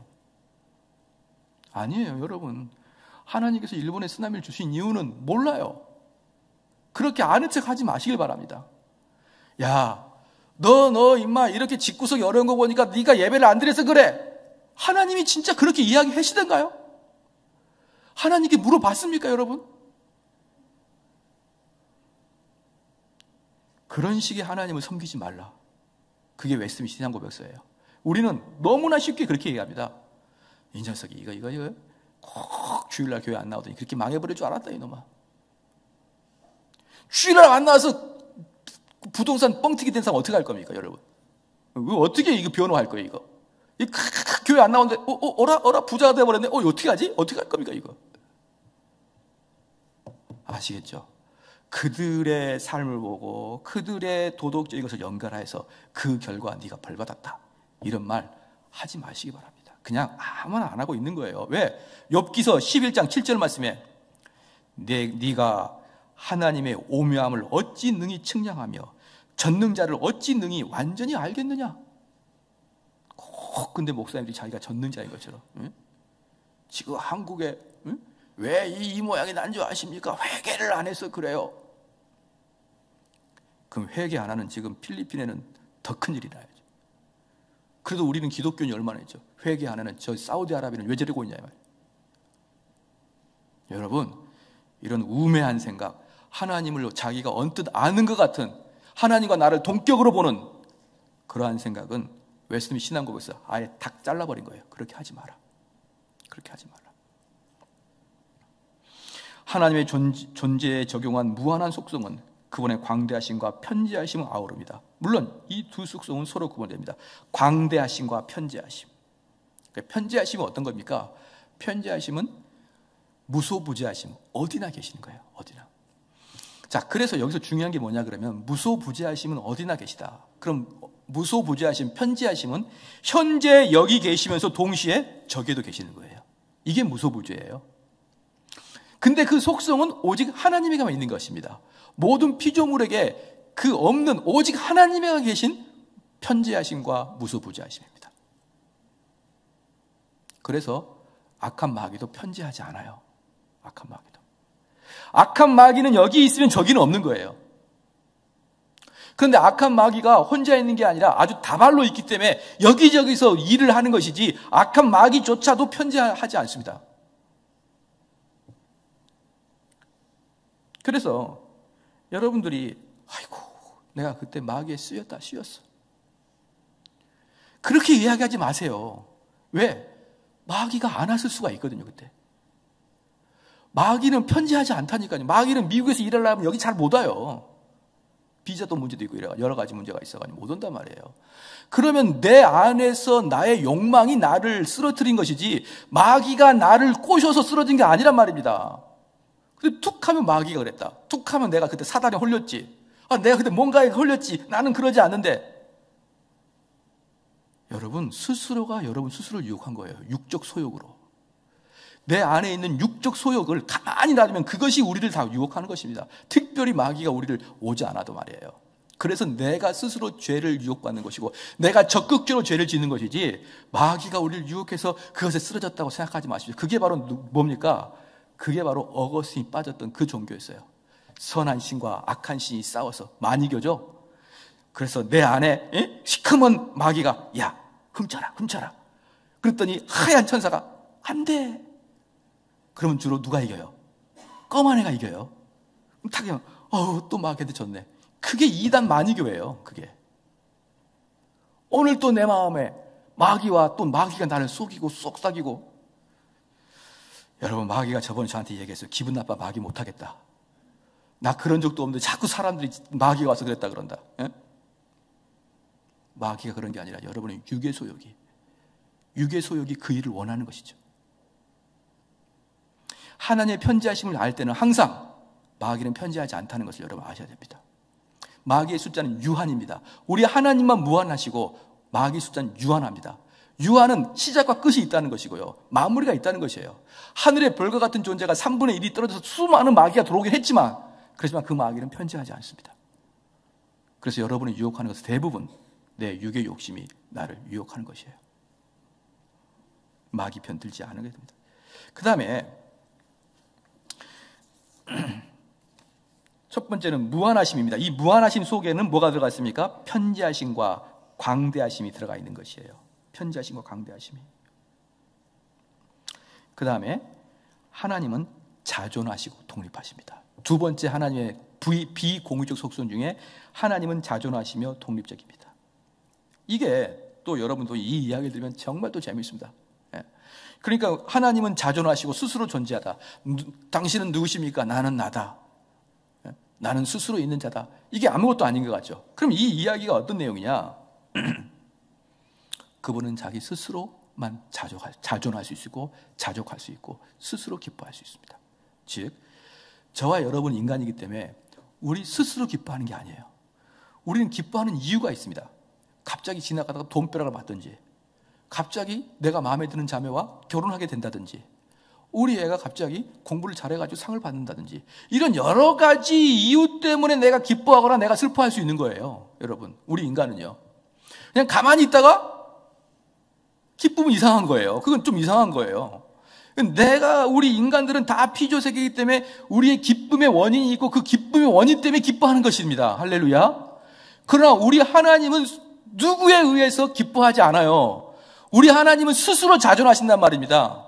아니에요, 여러분. 하나님께서 일본에 쓰나미를 주신 이유는 몰라요. 그렇게 아는 척 하지 마시길 바랍니다. 야, 너, 너, 임마, 이렇게 집구석이 어려운 거 보니까 네가 예배를 안 드려서 그래. 하나님이 진짜 그렇게 이야기하시던가요? 하나님께 물어봤습니까, 여러분? 그런 식의 하나님을 섬기지 말라. 그게 웨스트민스터 신앙고백서예요. 우리는 너무나 쉽게 그렇게 얘기합니다. 이 녀석이 이거, 이거, 이거, 꼭 주일날 교회 안 나오더니 그렇게 망해버릴 줄 알았다, 이놈아. 주일날 안 나와서 부동산 뻥튀기 된 사람 어떻게 할 겁니까, 여러분? 어떻게 이거 변호할 거예요, 이거? 이 교회 안 나오는데, 어, 어, 어라, 어라, 부자가 돼버렸네? 어, 어떻게 하지? 어떻게 할 겁니까, 이거? 아시겠죠? 그들의 삶을 보고 그들의 도덕적인 것을 연결해서 그 결과 네가 벌받았다. 이런 말 하지 마시기 바랍니다. 그냥 아무나 안 하고 있는 거예요. 왜? 욥기서 십일 장 칠 절 말씀에 네, 네가 하나님의 오묘함을 어찌 능히 측량하며 전능자를 어찌 능히 완전히 알겠느냐? 꼭 근데 목사님들이 자기가 전능자인 것처럼, 응? 지금 한국에 응? 왜 이 이 모양이 난 줄 아십니까? 회개를 안 해서 그래요. 그럼 회개 안 하는 지금 필리핀에는 더 큰 일이 나야죠. 그래도 우리는 기독교인이 얼마나 있죠? 회개 안 하는 저 사우디아라비아는 왜 저러고 있냐 말이에요. 여러분, 이런 우매한 생각, 하나님을 자기가 언뜻 아는 것 같은, 하나님과 나를 동격으로 보는 그러한 생각은 웨스트민스터 신앙고백에서 아예 탁 잘라버린 거예요. 그렇게 하지 마라. 그렇게 하지 마라. 하나님의 존재에 적용한 무한한 속성은 그분의 광대하심과 편지하심을 아우릅니다. 물론 이 두 속성은 서로 구분됩니다. 광대하심과 편지하심. 편지하심은 어떤 겁니까? 편지하심은 무소부재하심. 어디나 계시는 거예요. 어디나. 자, 그래서 여기서 중요한 게 뭐냐 그러면 무소부재하심은 어디나 계시다. 그럼 무소부재하심, 편지하심은 현재 여기 계시면서 동시에 저기에도 계시는 거예요. 이게 무소부재예요. 근데 그 속성은 오직 하나님에게만 있는 것입니다. 모든 피조물에게 그 없는 오직 하나님에게 계신 편지하심과 무소부재하심입니다. 그래서 악한 마귀도 편지하지 않아요. 악한 마귀도. 악한 마귀는 여기 있으면 저기는 없는 거예요. 그런데 악한 마귀가 혼자 있는 게 아니라 아주 다발로 있기 때문에 여기저기서 일을 하는 것이지 악한 마귀조차도 편지하지 않습니다. 그래서 여러분들이 아이고 내가 그때 마귀에 쓰였다 쓰였어 그렇게 이야기하지 마세요. 왜? 마귀가 안 왔을 수가 있거든요. 그때 마귀는 편지하지 않다니까요. 마귀는 미국에서 일하려면 여기 잘 못 와요. 비자도 문제도 있고 여러 가지 문제가 있어가지고 못 온단 말이에요. 그러면 내 안에서 나의 욕망이 나를 쓰러뜨린 것이지 마귀가 나를 꼬셔서 쓰러진 게 아니란 말입니다. 근데 툭 하면 마귀가 그랬다. 툭 하면 내가 그때 사단에 홀렸지. 아, 내가 그때 뭔가에 홀렸지. 나는 그러지 않는데. 여러분, 스스로가 여러분 스스로를 유혹한 거예요. 육적 소욕으로. 내 안에 있는 육적 소욕을 가만히 놔두면 그것이 우리를 다 유혹하는 것입니다. 특별히 마귀가 우리를 오지 않아도 말이에요. 그래서 내가 스스로 죄를 유혹받는 것이고 내가 적극적으로 죄를 짓는 것이지 마귀가 우리를 유혹해서 그것에 쓰러졌다고 생각하지 마십시오. 그게 바로 뭡니까? 그게 바로 어거스틴이 빠졌던 그 종교였어요. 선한 신과 악한 신이 싸워서 마니교죠. 그래서 내 안에 에? 시커먼 마귀가 야 훔쳐라 훔쳐라 그랬더니 하얀 천사가 안 돼. 그러면 주로 누가 이겨요? 검은 애가 이겨요. 그럼 어우 또 마귀한테 졌네. 그게 이단 마니교예요. 그게 오늘 또 내 마음에 마귀와 또 마귀가 나를 속이고 쏙삭이고. 여러분 마귀가 저번에 저한테 얘기했어요. 기분 나빠 마귀 못하겠다. 나 그런 적도 없는데 자꾸 사람들이 마귀가 와서 그랬다 그런다. 에? 마귀가 그런 게 아니라 여러분의 육의 소욕이 육의 소욕이 그 일을 원하는 것이죠. 하나님의 편지하심을 알 때는 항상 마귀는 편지하지 않다는 것을 여러분 아셔야 됩니다. 마귀의 숫자는 유한입니다. 우리 하나님만 무한하시고 마귀의 숫자는 유한합니다. 유한은 시작과 끝이 있다는 것이고요, 마무리가 있다는 것이에요. 하늘의 별과 같은 존재가 삼분의 일이 떨어져서 수많은 마귀가 들어오긴 했지만, 그렇지만 그 마귀는 편지하지 않습니다. 그래서 여러분을 유혹하는 것은 대부분 내 육의 욕심이 나를 유혹하는 것이에요. 마귀 편 들지 않게 됩니다. 그 다음에 첫 번째는 무한하심입니다. 이 무한하심 속에는 뭐가 들어가 있습니까? 편지하심과 광대하심이 들어가 있는 것이에요. 편지하심과 광대하심이. 그 다음에 하나님은 자존하시고 독립하십니다. 두 번째 하나님의 비공유적 속성 중에 하나님은 자존하시며 독립적입니다. 이게 또 여러분도 이 이야기를 들으면 정말 또 재미있습니다. 그러니까 하나님은 자존하시고 스스로 존재하다. 당신은 누구십니까? 나는 나다. 나는 스스로 있는 자다. 이게 아무것도 아닌 것 같죠. 그럼 이 이야기가 어떤 내용이냐? 그분은 자기 스스로만 자족할, 자존할 수 있고 자족할 수 있고 스스로 기뻐할 수 있습니다. 즉 저와 여러분 인간이기 때문에 우리 스스로 기뻐하는 게 아니에요. 우리는 기뻐하는 이유가 있습니다. 갑자기 지나가다가 돈벼락을 맞든지, 갑자기 내가 마음에 드는 자매와 결혼하게 된다든지, 우리 애가 갑자기 공부를 잘해가지고 상을 받는다든지, 이런 여러 가지 이유 때문에 내가 기뻐하거나 내가 슬퍼할 수 있는 거예요. 여러분, 우리 인간은요, 그냥 가만히 있다가 기쁨은 이상한 거예요. 그건 좀 이상한 거예요. 내가, 우리 인간들은 다 피조세계이기 때문에 우리의 기쁨의 원인이 있고 그 기쁨의 원인 때문에 기뻐하는 것입니다. 할렐루야. 그러나 우리 하나님은 누구에 의해서 기뻐하지 않아요. 우리 하나님은 스스로 자존하신단 말입니다.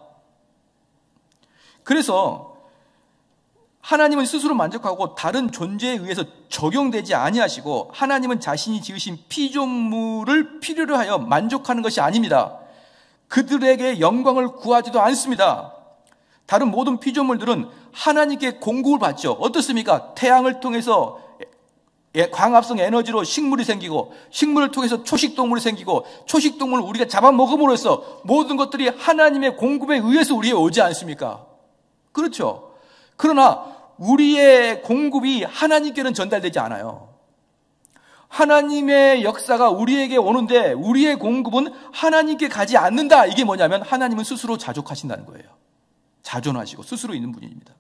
그래서 하나님은 스스로 만족하고 다른 존재에 의해서 적용되지 아니하시고, 하나님은 자신이 지으신 피조물을 필요로 하여 만족하는 것이 아닙니다. 그들에게 영광을 구하지도 않습니다. 다른 모든 피조물들은 하나님께 공급을 받죠. 어떻습니까? 태양을 통해서 광합성 에너지로 식물이 생기고, 식물을 통해서 초식동물이 생기고, 초식동물을 우리가 잡아먹음으로써 모든 것들이 하나님의 공급에 의해서 우리에 오지 않습니까? 그렇죠. 그러나 우리의 공급이 하나님께는 전달되지 않아요. 하나님의 역사가 우리에게 오는데 우리의 공급은 하나님께 가지 않는다. 이게 뭐냐면 하나님은 스스로 자족하신다는 거예요. 자존하시고 스스로 있는 분입니다.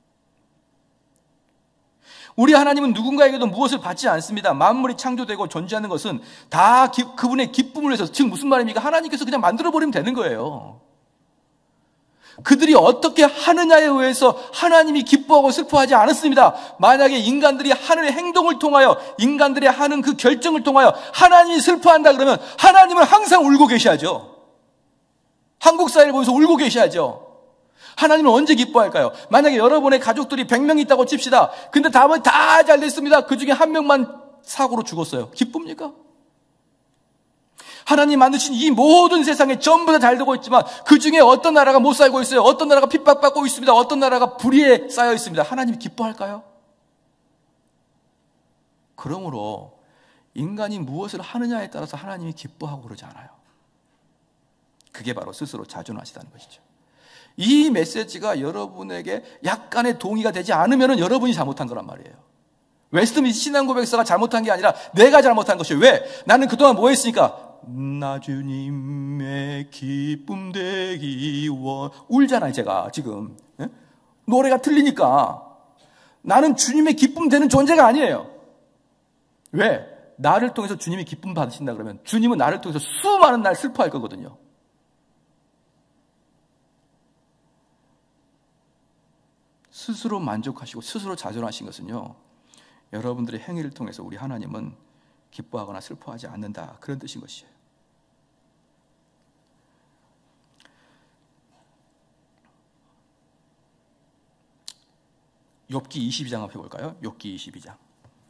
우리 하나님은 누군가에게도 무엇을 받지 않습니다. 만물이 창조되고 존재하는 것은 다 기, 그분의 기쁨을 위해서, 즉 무슨 말입니까? 하나님께서 그냥 만들어버리면 되는 거예요. 그들이 어떻게 하느냐에 의해서 하나님이 기뻐하고 슬퍼하지 않았습니다. 만약에 인간들이 하는 행동을 통하여, 인간들이 하는 그 결정을 통하여 하나님이 슬퍼한다 그러면 하나님은 항상 울고 계셔야죠. 한국 사회를 보면서 울고 계셔야죠. 하나님은 언제 기뻐할까요? 만약에 여러분의 가족들이 백 명 있다고 칩시다. 근데 다음은 다 잘 됐습니다. 그 중에 한 명만 사고로 죽었어요. 기쁩니까? 하나님 만드신 이 모든 세상에 전부 다 잘 되고 있지만 그 중에 어떤 나라가 못 살고 있어요. 어떤 나라가 핍박받고 있습니다. 어떤 나라가 불의에 쌓여 있습니다. 하나님이 기뻐할까요? 그러므로 인간이 무엇을 하느냐에 따라서 하나님이 기뻐하고 그러지 않아요. 그게 바로 스스로 자존하시다는 것이죠. 이 메시지가 여러분에게 약간의 동의가 되지 않으면 여러분이 잘못한 거란 말이에요. 웨스트민스터 신앙고백서가 잘못한 게 아니라 내가 잘못한 것이에요. 왜? 나는 그동안 뭐 했으니까? 나 주님의 기쁨 되기 원. 울잖아요, 제가 지금. 예? 노래가 틀리니까. 나는 주님의 기쁨 되는 존재가 아니에요. 왜? 나를 통해서 주님이 기쁨 받으신다 그러면 주님은 나를 통해서 수많은 날 슬퍼할 거거든요. 스스로 만족하시고 스스로 자존하신 것은요, 여러분들의 행위를 통해서 우리 하나님은 기뻐하거나 슬퍼하지 않는다, 그런 뜻인 것이에요. 욥기 이십이 장 앞에 볼까요? 욥기 이십이 장.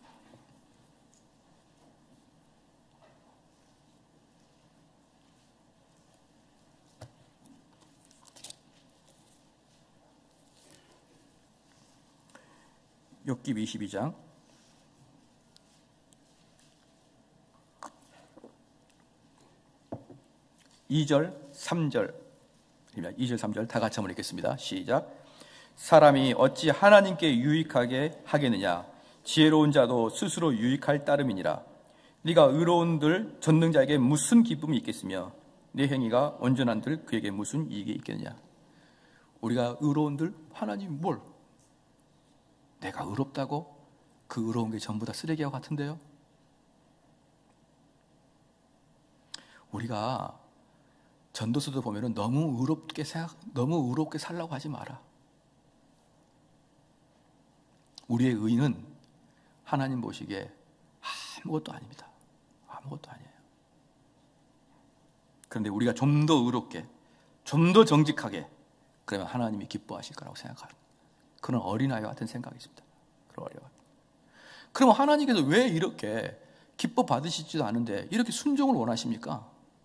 욥기 이십이 장 이 절, 삼 절, 이 절, 삼 절 다 같이 한번 읽겠습니다. 시작. 사람이 어찌 하나님께 유익하게 하겠느냐? 지혜로운 자도 스스로 유익할 따름이니라. 네가 의로운들 전능자에게 무슨 기쁨이 있겠으며 네 행위가 온전한들 그에게 무슨 이익이 있겠느냐? 우리가 의로운들 하나님이 뭘? 내가 의롭다고? 그 의로운 게 전부 다 쓰레기와 같은데요? 우리가 전도서도 보면은 너무 의롭게 생각, 너무 의롭게 살라고 하지 마라. 우리의 의는 하나님 보시기에 아무것도 아닙니다. 아무것도 아니에요. 그런데 우리가 좀 더 의롭게, 좀 더 정직하게, 그러면 하나님이 기뻐하실 거라고 생각하는 그런 어린아이와 같은 생각이 있습니다. 그런 어린아이. 그럼 하나님께서 왜 이렇게 기뻐 받으시지도 않은데 이렇게 순종을 원하십니까?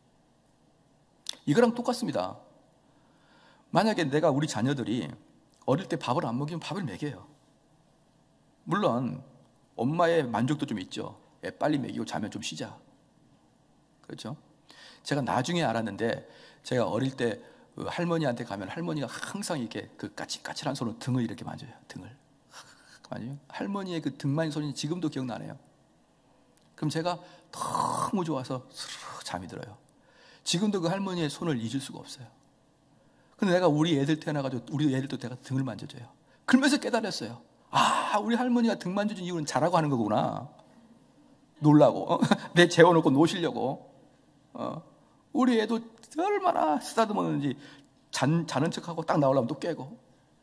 이거랑 똑같습니다. 만약에 내가 우리 자녀들이 어릴 때 밥을 안 먹이면 밥을 먹여요. 물론 엄마의 만족도 좀 있죠. 애 빨리 먹이고 자면 좀 쉬자. 그렇죠? 제가 나중에 알았는데 제가 어릴 때 할머니한테 가면 할머니가 항상 이렇게 그 까칠까칠한 손으로 등을 이렇게 만져요. 등을. 아니요. 할머니의 그 등 만진 소리는 지금도 기억나네요. 그럼 제가 너무 좋아서 스르르 잠이 들어요. 지금도 그 할머니의 손을 잊을 수가 없어요. 근데 내가 우리 애들 태어나가지고 우리 애들도 내가 등을 만져줘요. 그러면서 깨달았어요. 아, 우리 할머니가 등 만져준 이유는 자라고 하는 거구나. 놀라고. 어? 내 재워놓고 노시려고. 어. 우리 애도 얼마나 쓰다듬었는지 잔, 자는 척하고 딱 나오려면 또 깨고.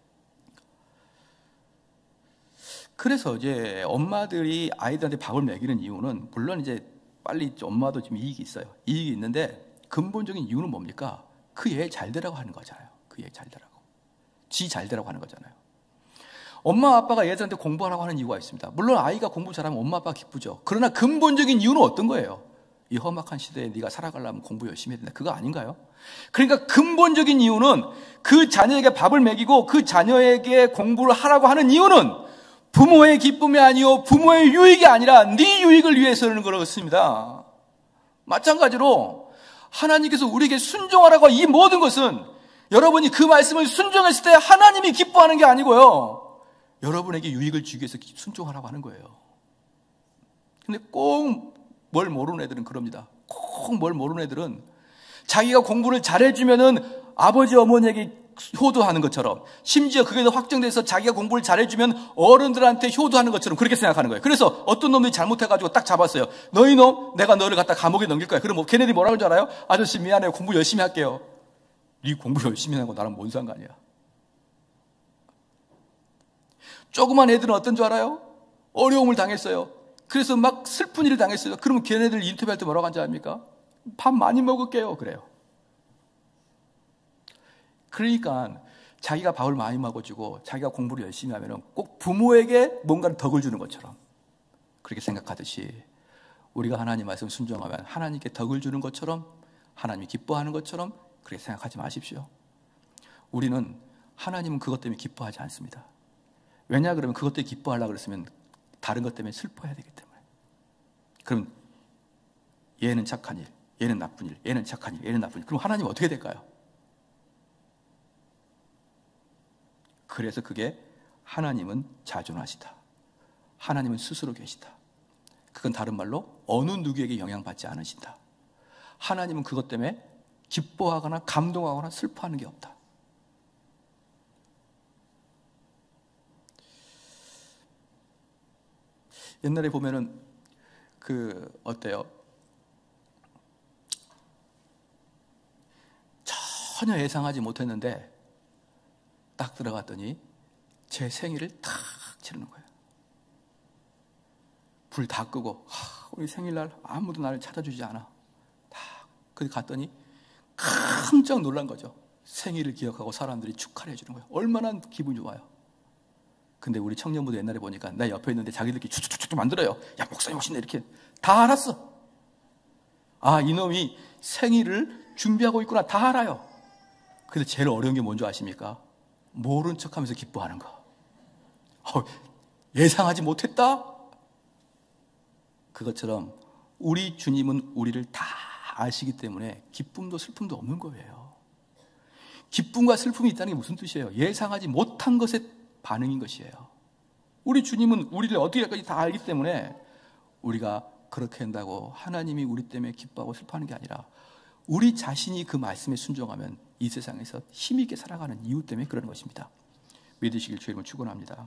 그래서 이제 엄마들이 아이들한테 밥을 먹이는 이유는 물론 이제 빨리 엄마도 좀 이익이 있어요. 이익이 있는데 근본적인 이유는 뭡니까? 그 애 잘 되라고 하는 거잖아요. 그 애 잘 되라고. 지 잘 되라고 하는 거잖아요. 엄마 아빠가 애들한테 공부하라고 하는 이유가 있습니다. 물론 아이가 공부 잘하면 엄마 아빠가 기쁘죠. 그러나 근본적인 이유는 어떤 거예요? 이 험악한 시대에 네가 살아가려면 공부 열심히 해야 된다. 그거 아닌가요? 그러니까 근본적인 이유는 그 자녀에게 밥을 먹이고 그 자녀에게 공부를 하라고 하는 이유는 부모의 기쁨이 아니요 부모의 유익이 아니라 네 유익을 위해서는 그렇습니다. 마찬가지로 하나님께서 우리에게 순종하라고 이 모든 것은 여러분이 그 말씀을 순종했을 때 하나님이 기뻐하는 게 아니고요. 여러분에게 유익을 주기 위해서 순종하라고 하는 거예요. 근데 꼭 뭘 모르는 애들은 그럽니다. 꼭 뭘 모르는 애들은 자기가 공부를 잘해주면은 아버지 어머니에게 효도하는 것처럼, 심지어 그게 더 확정돼서 자기가 공부를 잘해주면 어른들한테 효도하는 것처럼 그렇게 생각하는 거예요. 그래서 어떤 놈이 잘못해가지고 딱 잡았어요. 너희 놈, 내가 너를 갖다 감옥에 넘길 거야. 그럼 뭐 걔네들이 뭐라고 하는 줄 알아요? 아저씨 미안해요. 공부 열심히 할게요. 네 공부 열심히 하는 거 나랑 뭔 상관이야. 조그만 애들은 어떤 줄 알아요? 어려움을 당했어요. 그래서 막 슬픈 일을 당했어요. 그러면 걔네들 인터뷰할 때 뭐라고 하는지 압니까? 밥 많이 먹을게요. 그래요. 그러니까 자기가 밥을 많이 먹어주고 자기가 공부를 열심히 하면 꼭 부모에게 뭔가를 덕을 주는 것처럼 그렇게 생각하듯이 우리가 하나님 말씀 순종하면 하나님께 덕을 주는 것처럼 하나님이 기뻐하는 것처럼 그렇게 생각하지 마십시오. 우리는 하나님은 그것 때문에 기뻐하지 않습니다. 왜냐 그러면 그것 때문에 기뻐하려고 그랬으면 다른 것 때문에 슬퍼해야 되기 때문에. 그럼 얘는 착한 일, 얘는 나쁜 일, 얘는 착한 일, 얘는 나쁜 일. 그럼 하나님은 어떻게 될까요? 그래서 그게 하나님은 자존하시다. 하나님은 스스로 계시다. 그건 다른 말로 어느 누구에게 영향받지 않으신다. 하나님은 그것 때문에 기뻐하거나 감동하거나 슬퍼하는 게 없다. 옛날에 보면은 그 어때요? 전혀 예상하지 못했는데 딱 들어갔더니 제 생일을 탁 치르는 거예요. 불 다 끄고 하, 우리 생일날 아무도 나를 찾아주지 않아. 딱 거기 갔더니 깜짝 놀란 거죠. 생일을 기억하고 사람들이 축하를 해주는 거예요. 얼마나 기분이 좋아요. 근데 우리 청년부도 옛날에 보니까 내 옆에 있는데 자기들끼리 추추추추 만들어요. 야 목사님 오신다 이렇게 다 알았어. 아 이놈이 생일을 준비하고 있구나 다 알아요. 근데 제일 어려운 게 뭔지 아십니까? 모른 척하면서 기뻐하는 거. 어, 예상하지 못했다. 그것처럼 우리 주님은 우리를 다 다 아시기 때문에 기쁨도 슬픔도 없는 거예요. 기쁨과 슬픔이 있다는 게 무슨 뜻이에요? 예상하지 못한 것의 반응인 것이에요. 우리 주님은 우리를 어떻게까지 다 알기 때문에 우리가 그렇게 한다고 하나님이 우리 때문에 기뻐하고 슬퍼하는 게 아니라 우리 자신이 그 말씀에 순종하면 이 세상에서 힘있게 살아가는 이유 때문에 그러는 것입니다. 믿으시길 주님을 축원합니다.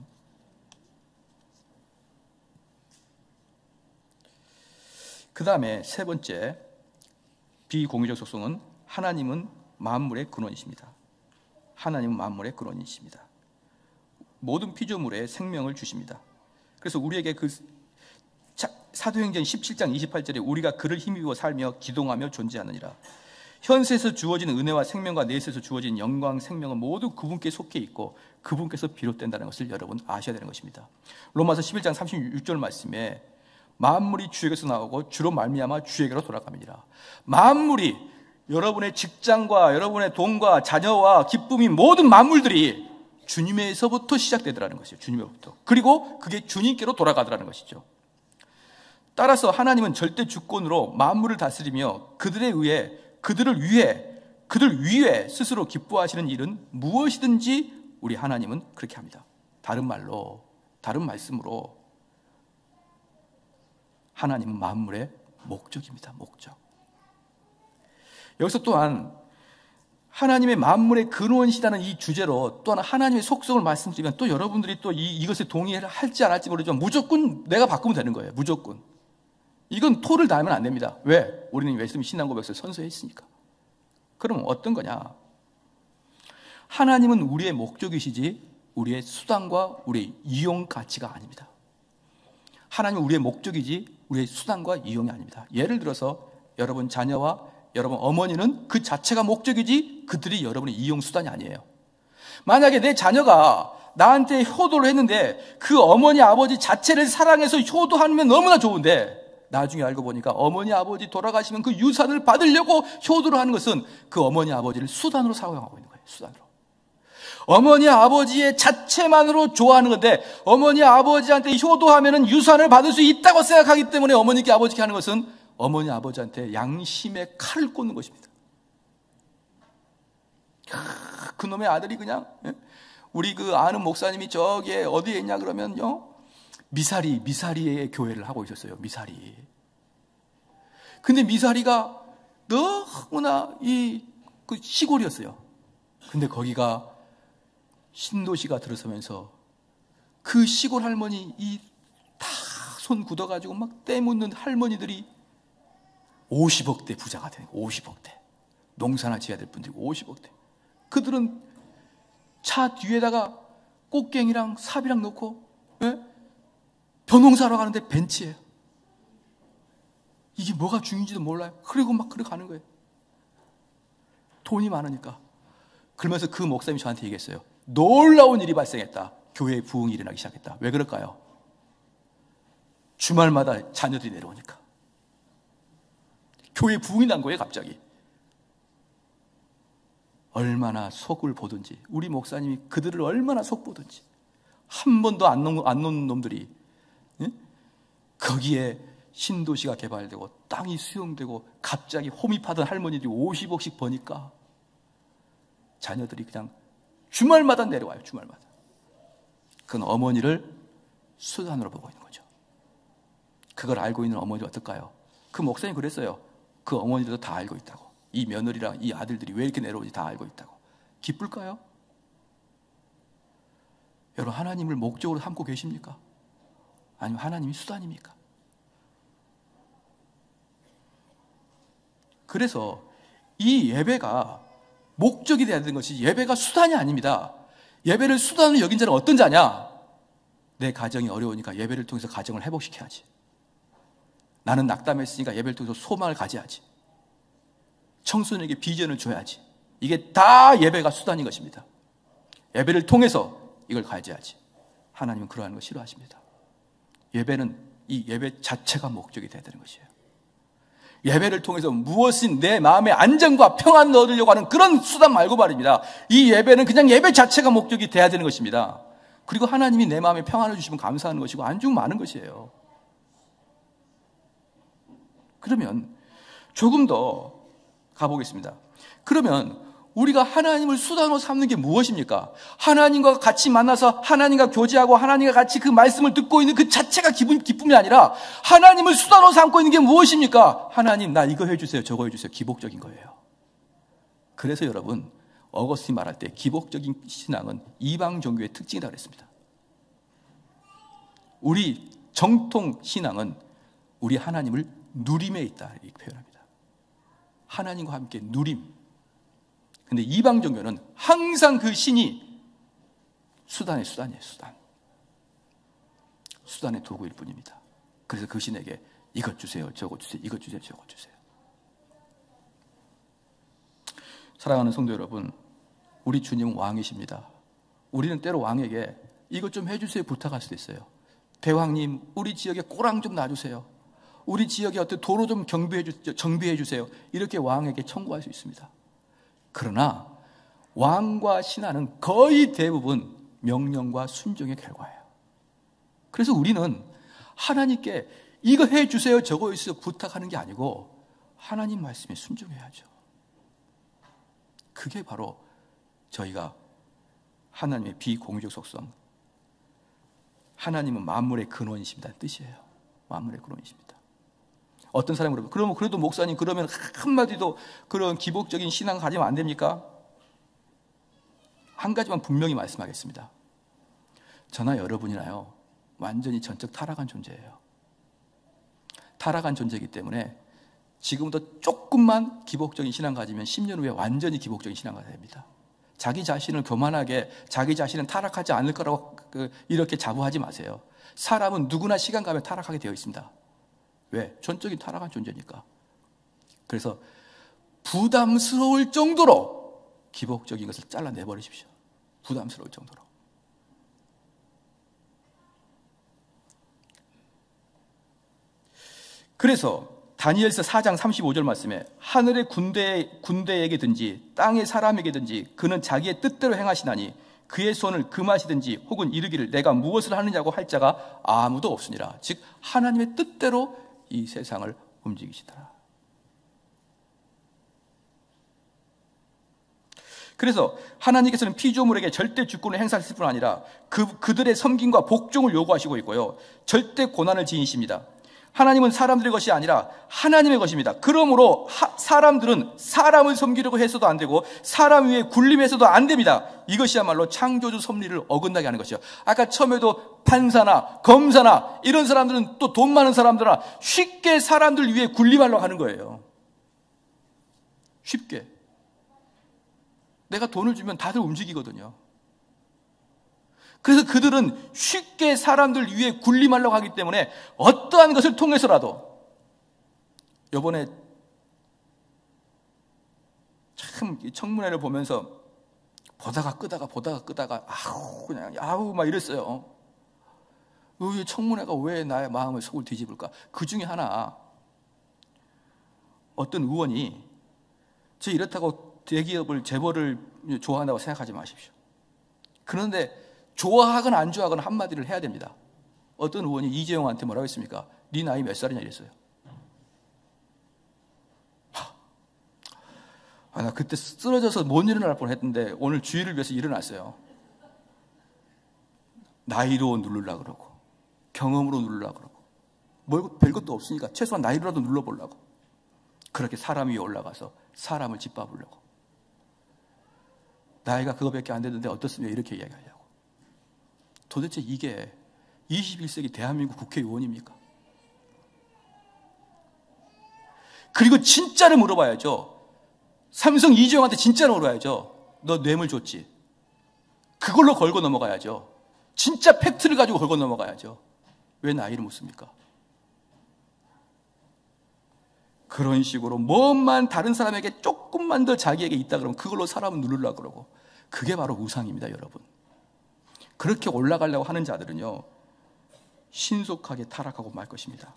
그 다음에 세 번째 비공유적 속성은 하나님은 만물의 근원이십니다. 하나님은 만물의 근원이십니다. 모든 피조물에 생명을 주십니다. 그래서 우리에게 그 사도행전 십칠 장 이십팔 절에 우리가 그를 힘입어 살며 기동하며 존재하느니라. 현세에서 주어지는 은혜와 생명과 내세에서 주어진 영광, 생명은 모두 그분께 속해 있고 그분께서 비롯된다는 것을 여러분 아셔야 되는 것입니다. 로마서 십일 장 삼십육 절 말씀에 만물이 주에게서 나오고 주로 말미암아 주에게로 돌아갑니다. 만물이 여러분의 직장과 여러분의 돈과 자녀와 기쁨이 모든 만물들이 주님에서부터 시작되더라는 것이죠. 주님으로부터. 그리고 그게 주님께로 돌아가더라는 것이죠. 따라서 하나님은 절대 주권으로 만물을 다스리며 그들에 의해 그들을 위해 그들 위에 스스로 기뻐하시는 일은 무엇이든지 우리 하나님은 그렇게 합니다. 다른 말로 다른 말씀으로 하나님은 만물의 목적입니다. 목적. 여기서 또한 하나님의 만물의 근원이시다는 이 주제로 또한 하나님의 속성을 말씀드리면 또 여러분들이 또 이, 이것에 동의할지 안 할지 모르지만 무조건 내가 바꾸면 되는 거예요. 무조건. 이건 토를 달면 안 됩니다. 왜? 우리는 예수님 신앙 고백서를 선서했으니까. 그럼 어떤 거냐? 하나님은 우리의 목적이시지 우리의 수단과 우리의 이용 가치가 아닙니다. 하나님은 우리의 목적이지 우리의 수단과 이용이 아닙니다. 예를 들어서 여러분 자녀와 여러분 어머니는 그 자체가 목적이지 그들이 여러분의 이용 수단이 아니에요. 만약에 내 자녀가 나한테 효도를 했는데 그 어머니 아버지 자체를 사랑해서 효도하면 너무나 좋은데 나중에 알고 보니까 어머니 아버지 돌아가시면 그 유산을 받으려고 효도를 하는 것은 그 어머니 아버지를 수단으로 사용하고 있는 거예요. 수단으로. 어머니 아버지의 자체만으로 좋아하는 건데 어머니 아버지한테 효도하면 유산을 받을 수 있다고 생각하기 때문에 어머니께 아버지께 하는 것은 어머니 아버지한테 양심의 칼을 꽂는 것입니다. 그놈의 아들이 그냥 우리 그 아는 목사님이 저기에 어디에 있냐 그러면요 미사리 미사리의 교회를 하고 있었어요. 미사리. 근데 미사리가 너무나 이 그 시골이었어요. 근데 거기가 신도시가 들어서면서 그 시골 할머니 이 다 손 굳어가지고 막 떼묻는 할머니들이 오십억 대 부자가 되는 거예요. 오십억 대. 농사나 지어야 될 분들이 오십억 대. 그들은 차 뒤에다가 꽃갱이랑 삽이랑 넣고 예? 벼농사하러 가는데 벤치예요. 이게 뭐가 중요한지도 몰라요. 그리고 막 그래 가는 거예요. 돈이 많으니까. 그러면서 그 목사님이 저한테 얘기했어요. 놀라운 일이 발생했다. 교회에 부흥이 일어나기 시작했다. 왜 그럴까요? 주말마다 자녀들이 내려오니까. 교회에 부흥이 난 거예요, 갑자기. 얼마나 속을 보든지, 우리 목사님이 그들을 얼마나 속 보든지, 한 번도 안 놓은, 안 놓은 놈들이, 예? 거기에 신도시가 개발되고, 땅이 수용되고, 갑자기 홈입하던 할머니들이 오십억씩 버니까, 자녀들이 그냥 주말마다 내려와요, 주말마다. 그건 어머니를 수단으로 보고 있는 거죠. 그걸 알고 있는 어머니가 어떨까요? 그 목사님이 그랬어요. 그 어머니들도 다 알고 있다고. 이 며느리랑 이 아들들이 왜 이렇게 내려오는지 다 알고 있다고. 기쁠까요? 여러분, 하나님을 목적으로 삼고 계십니까? 아니면 하나님이 수단입니까? 그래서 이 예배가 목적이 되어야 되는 것이 예배가 수단이 아닙니다. 예배를 수단으로 여긴 자는 어떤 자냐? 내 가정이 어려우니까 예배를 통해서 가정을 회복시켜야지. 나는 낙담했으니까 예배를 통해서 소망을 가져야지. 청소년에게 비전을 줘야지. 이게 다 예배가 수단인 것입니다. 예배를 통해서 이걸 가져야지. 하나님은 그러한 거 싫어하십니다. 예배는 이 예배 자체가 목적이 되어야 되는 것이에요. 예배를 통해서 무엇인 내 마음의 안정과 평안을 얻으려고 하는 그런 수단 말고 말입니다. 이 예배는 그냥 예배 자체가 목적이 돼야 되는 것입니다. 그리고 하나님이 내 마음에 평안을 주시면 감사하는 것이고 안 주면 많은 것이에요. 그러면 조금 더 가보겠습니다. 그러면 우리가 하나님을 수단으로 삼는 게 무엇입니까? 하나님과 같이 만나서 하나님과 교제하고 하나님과 같이 그 말씀을 듣고 있는 그 자체가 기분, 기쁨이 아니라 하나님을 수단으로 삼고 있는 게 무엇입니까? 하나님, 나 이거 해주세요, 저거 해주세요. 기복적인 거예요. 그래서 여러분, 어거스틴 말할 때 기복적인 신앙은 이방 종교의 특징이라고 그랬습니다. 우리 정통 신앙은 우리 하나님을 누림에 있다 이렇게 표현합니다. 하나님과 함께 누림. 근데 이방 종교는 항상 그 신이 수단의 수단이에요. 수단. 수단의 도구일 뿐입니다. 그래서 그 신에게 이것 주세요, 저것 주세요, 이것 주세요, 저것 주세요. 사랑하는 성도 여러분, 우리 주님은 왕이십니다. 우리는 때로 왕에게 이것 좀 해주세요 부탁할 수도 있어요. 대왕님, 우리 지역에 꼬랑 좀 놔주세요. 우리 지역에 어떤 도로 좀 경비해 주세요. 정비해 주세요. 이렇게 왕에게 청구할 수 있습니다. 그러나 왕과 신하는 거의 대부분 명령과 순종의 결과예요. 그래서 우리는 하나님께 이거 해주세요, 저거 있어요 부탁하는 게 아니고 하나님 말씀에 순종해야죠. 그게 바로 저희가 하나님의 비공유적 속성, 하나님은 만물의 근원이십니다 뜻이에요. 만물의 근원이십니다. 어떤 사람이 그러면 그러면 그래도 목사님 그러면 한마디도 그런 기복적인 신앙 가지면 안 됩니까? 한 가지만 분명히 말씀하겠습니다. 저나 여러분이나요 완전히 전적 타락한 존재예요. 타락한 존재이기 때문에 지금부터 조금만 기복적인 신앙 가지면 십 년 후에 완전히 기복적인 신앙가 됩니다. 자기 자신을 교만하게 자기 자신은 타락하지 않을 거라고 이렇게 자부하지 마세요. 사람은 누구나 시간 가면 타락하게 되어 있습니다. 왜? 전적인 타락한 존재니까. 그래서 부담스러울 정도로 기복적인 것을 잘라내버리십시오. 부담스러울 정도로. 그래서 다니엘서 사 장 삼십오 절 말씀에 하늘의 군대, 군대에게든지 땅의 사람에게든지 그는 자기의 뜻대로 행하시나니 그의 손을 금하시든지 혹은 이르기를 내가 무엇을 하느냐고 할 자가 아무도 없으니라. 즉 하나님의 뜻대로 이 세상을 움직이시더라. 그래서 하나님께서는 피조물에게 절대 주권을 행사하실 뿐 아니라 그, 그들의 섬김과 복종을 요구하시고 있고요, 절대 고난을 지니십니다. 하나님은 사람들의 것이 아니라 하나님의 것입니다. 그러므로 하, 사람들은 사람을 섬기려고 해서도 안 되고 사람 위에 군림해서도 안 됩니다. 이것이야말로 창조주 섭리를 어긋나게 하는 것이죠. 아까 처음에도 판사나 검사나 이런 사람들은 또 돈 많은 사람들아 쉽게 사람들 위에 군림하려고 하는 거예요. 쉽게. 내가 돈을 주면 다들 움직이거든요. 그래서 그들은 쉽게 사람들 위에 군림하려고 하기 때문에 어떠한 것을 통해서라도, 이번에 참 청문회를 보면서 보다가 끄다가 보다가 끄다가 아우 그냥 아우 막 이랬어요. 이 청문회가 왜 나의 마음을 속을 뒤집을까? 그 중에 하나, 어떤 의원이 저 이렇다고 대기업을 재벌을 좋아한다고 생각하지 마십시오. 그런데 좋아하거나 안 좋아하거나 한마디를 해야 됩니다. 어떤 의원이 이재용한테 뭐라고 했습니까? 네 나이 몇 살이냐 이랬어요. 아, 나 그때 쓰러져서 못 일어날 뻔했는데 오늘 주의를 위해서 일어났어요. 나이로 누르려고 그러고 경험으로 누르려고 그러고 뭘 별것도 없으니까 최소한 나이로라도 눌러보려고 그렇게 사람 위에 올라가서 사람을 짓밟으려고. 나이가 그거밖에 안 됐는데 어떻습니까? 이렇게 이야기하려고. 도대체 이게 이십일 세기 대한민국 국회의원입니까? 그리고 진짜를 물어봐야죠. 삼성 이재용한테 진짜로 물어봐야죠. 너 뇌물 줬지? 그걸로 걸고 넘어가야죠. 진짜 팩트를 가지고 걸고 넘어가야죠. 왜 나이를 묻습니까? 그런 식으로 뭐만 다른 사람에게 조금만 더 자기에게 있다 그러면 그걸로 사람을 누르려고 그러고, 그게 바로 우상입니다, 여러분. 그렇게 올라가려고 하는 자들은요 신속하게 타락하고 말 것입니다.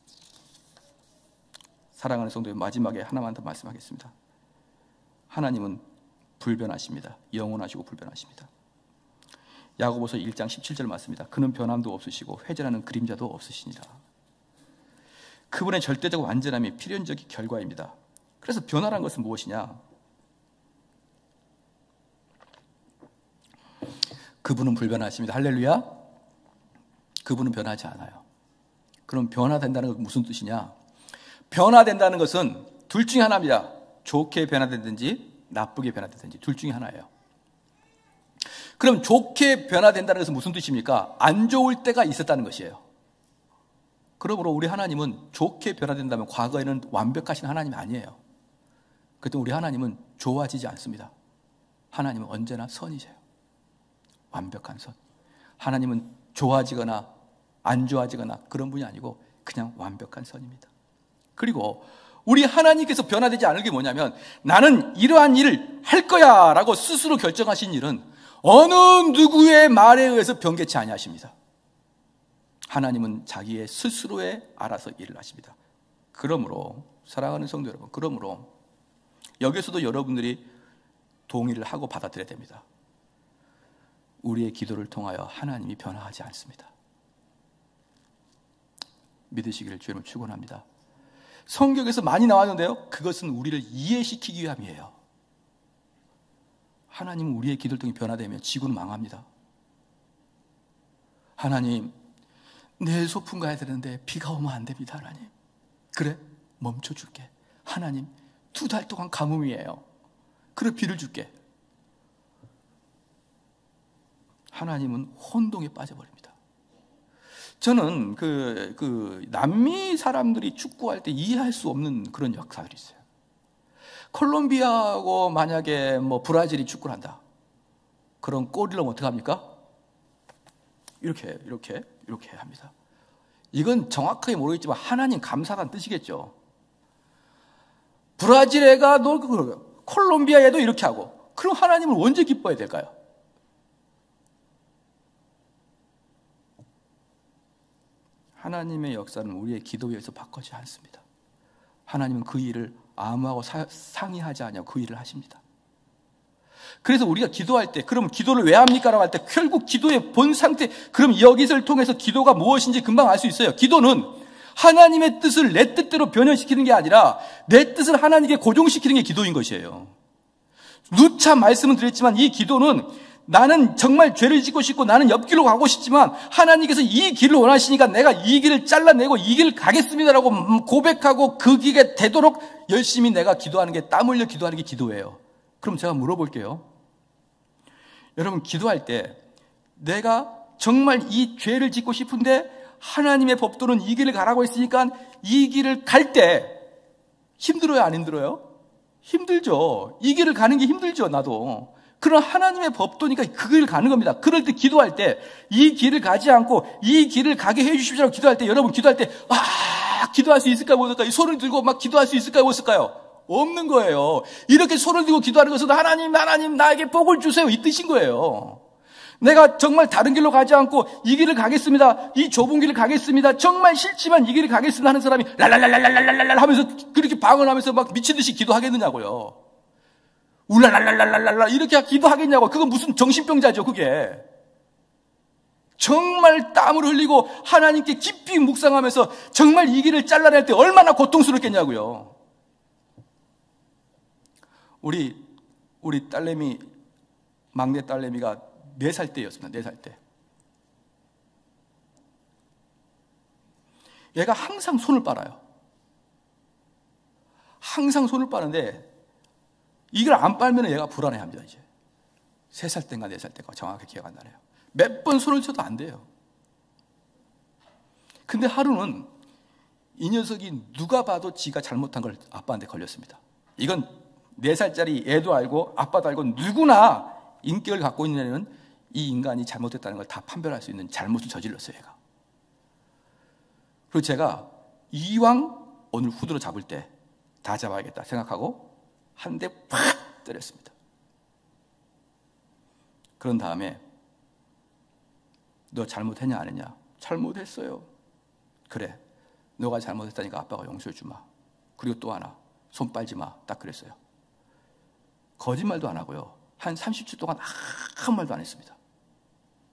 사랑하는 성도님, 마지막에 하나만 더 말씀하겠습니다. 하나님은 불변하십니다. 영원하시고 불변하십니다. 야고보서 일 장 십칠 절 맞습니다. 그는 변함도 없으시고 회전하는 그림자도 없으시니라. 그분의 절대적 완전함이 필연적인 결과입니다. 그래서 변화란 것은 무엇이냐? 그분은 불변하십니다. 할렐루야. 그분은 변하지 않아요. 그럼 변화된다는 건 무슨 뜻이냐? 변화된다는 것은 둘 중에 하나입니다. 좋게 변화되든지 나쁘게 변화되든지 둘 중에 하나예요. 그럼 좋게 변화된다는 것은 무슨 뜻입니까? 안 좋을 때가 있었다는 것이에요. 그러므로 우리 하나님은 좋게 변화된다면 과거에는 완벽하신 하나님이 아니에요. 그때 우리 하나님은 좋아지지 않습니다. 하나님은 언제나 선이세요. 완벽한 선. 하나님은 좋아지거나 안 좋아지거나 그런 분이 아니고 그냥 완벽한 선입니다. 그리고 우리 하나님께서 변화되지 않을 게 뭐냐면 나는 이러한 일을 할 거야 라고 스스로 결정하신 일은 어느 누구의 말에 의해서 변개치 아니하십니다. 하나님은 자기의 스스로에 알아서 일을 하십니다. 그러므로 사랑하는 성도 여러분, 그러므로 여기서도 여러분들이 동의를 하고 받아들여야 됩니다. 우리의 기도를 통하여 하나님이 변화하지 않습니다. 믿으시기를 주님을 축원합니다. 성경에서 많이 나왔는데요, 그것은 우리를 이해시키기 위함이에요. 하나님은 우리의 기도를 통해 변화되면 지구는 망합니다. 하나님, 내 소풍 가야 되는데 비가 오면 안 됩니다. 하나님, 그래, 멈춰줄게. 하나님, 두 달 동안 가뭄이에요. 그래, 비를 줄게. 하나님은 혼동에 빠져버립니다. 저는 그, 그 남미 사람들이 축구할 때 이해할 수 없는 그런 역사들이 있어요. 콜롬비아하고 만약에 뭐 브라질이 축구를 한다. 그럼 골을 넣으면 어떻게 합니까? 이렇게, 이렇게, 이렇게 합니다. 이건 정확하게 모르겠지만 하나님 감사하다는 뜻이겠죠. 브라질 애가 너 콜롬비아 애도 이렇게 하고, 그럼 하나님은 언제 기뻐해야 될까요? 하나님의 역사는 우리의 기도에 의해서 바뀌지 않습니다. 하나님은 그 일을 아무하고 사, 상의하지 않냐고 그 일을 하십니다. 그래서 우리가 기도할 때, 그럼 기도를 왜 합니까? 라고 할 때 결국 기도의 본 상태, 그럼 여기서를 통해서 기도가 무엇인지 금방 알 수 있어요. 기도는 하나님의 뜻을 내 뜻대로 변형시키는 게 아니라 내 뜻을 하나님께 고정시키는 게 기도인 것이에요. 누차 말씀을 드렸지만 이 기도는 나는 정말 죄를 짓고 싶고 나는 옆길로 가고 싶지만 하나님께서 이 길을 원하시니까 내가 이 길을 잘라내고 이 길을 가겠습니다라고 고백하고 그 길에 되도록 열심히 내가 기도하는 게, 땀 흘려 기도하는 게 기도예요. 그럼 제가 물어볼게요. 여러분, 기도할 때 내가 정말 이 죄를 짓고 싶은데 하나님의 법도는 이 길을 가라고 했으니까 이 길을 갈 때 힘들어요, 안 힘들어요? 힘들죠. 이 길을 가는 게 힘들죠, 나도. 그런 하나님의 법도니까 그 길을 가는 겁니다. 그럴 때 기도할 때 이 길을 가지 않고 이 길을 가게 해주십시오라고 기도할 때, 여러분 기도할 때 아, 기도할 수 있을까요, 못 있을까요? 손을 들고 막 기도할 수 있을까요, 못 있을까요? 없는 거예요. 이렇게 손을 들고 기도하는 것은 하나님, 하나님 나에게 복을 주세요, 이 뜻인 거예요. 내가 정말 다른 길로 가지 않고 이 길을 가겠습니다, 이 좁은 길을 가겠습니다, 정말 싫지만 이 길을 가겠습니다 하는 사람이 랄랄랄랄랄랄랄 하면서 그렇게 방언하면서 막 미친 듯이 기도하겠느냐고요. 울랄랄랄랄랄라 이렇게 기도하겠냐고. 그건 무슨 정신병자죠, 그게. 정말 땀을 흘리고 하나님께 깊이 묵상하면서 정말 이 길을 잘라낼 때 얼마나 고통스럽겠냐고요. 우리 우리 딸내미, 막내 딸내미가 네 살 때였습니다. 네 살 때. 얘가 항상 손을 빨아요. 항상 손을 빠는데 이걸 안 빨면 얘가 불안해합니다. 이제 세 살 때인가 네 살 때인가 정확하게 기억 안 나네요. 몇 번 손을 쳐도 안 돼요. 근데 하루는 이 녀석이 누가 봐도 지가 잘못한 걸 아빠한테 걸렸습니다. 이건 네 살짜리 애도 알고 아빠도 알고 누구나 인격을 갖고 있는 애는 이 인간이 잘못했다는 걸 다 판별할 수 있는 잘못을 저질렀어요, 얘가. 그리고 제가 이왕 오늘 후드로 잡을 때 다 잡아야겠다 생각하고 한 대 팍 때렸습니다. 그런 다음에 너 잘못했냐 안 했냐? 잘못했어요. 그래, 너가 잘못했다니까 아빠가 용서해 주마. 그리고 또 하나, 손 빨지 마. 딱 그랬어요. 거짓말도 안 하고요, 한 삼십 초 동안 아무 말도 안 했습니다.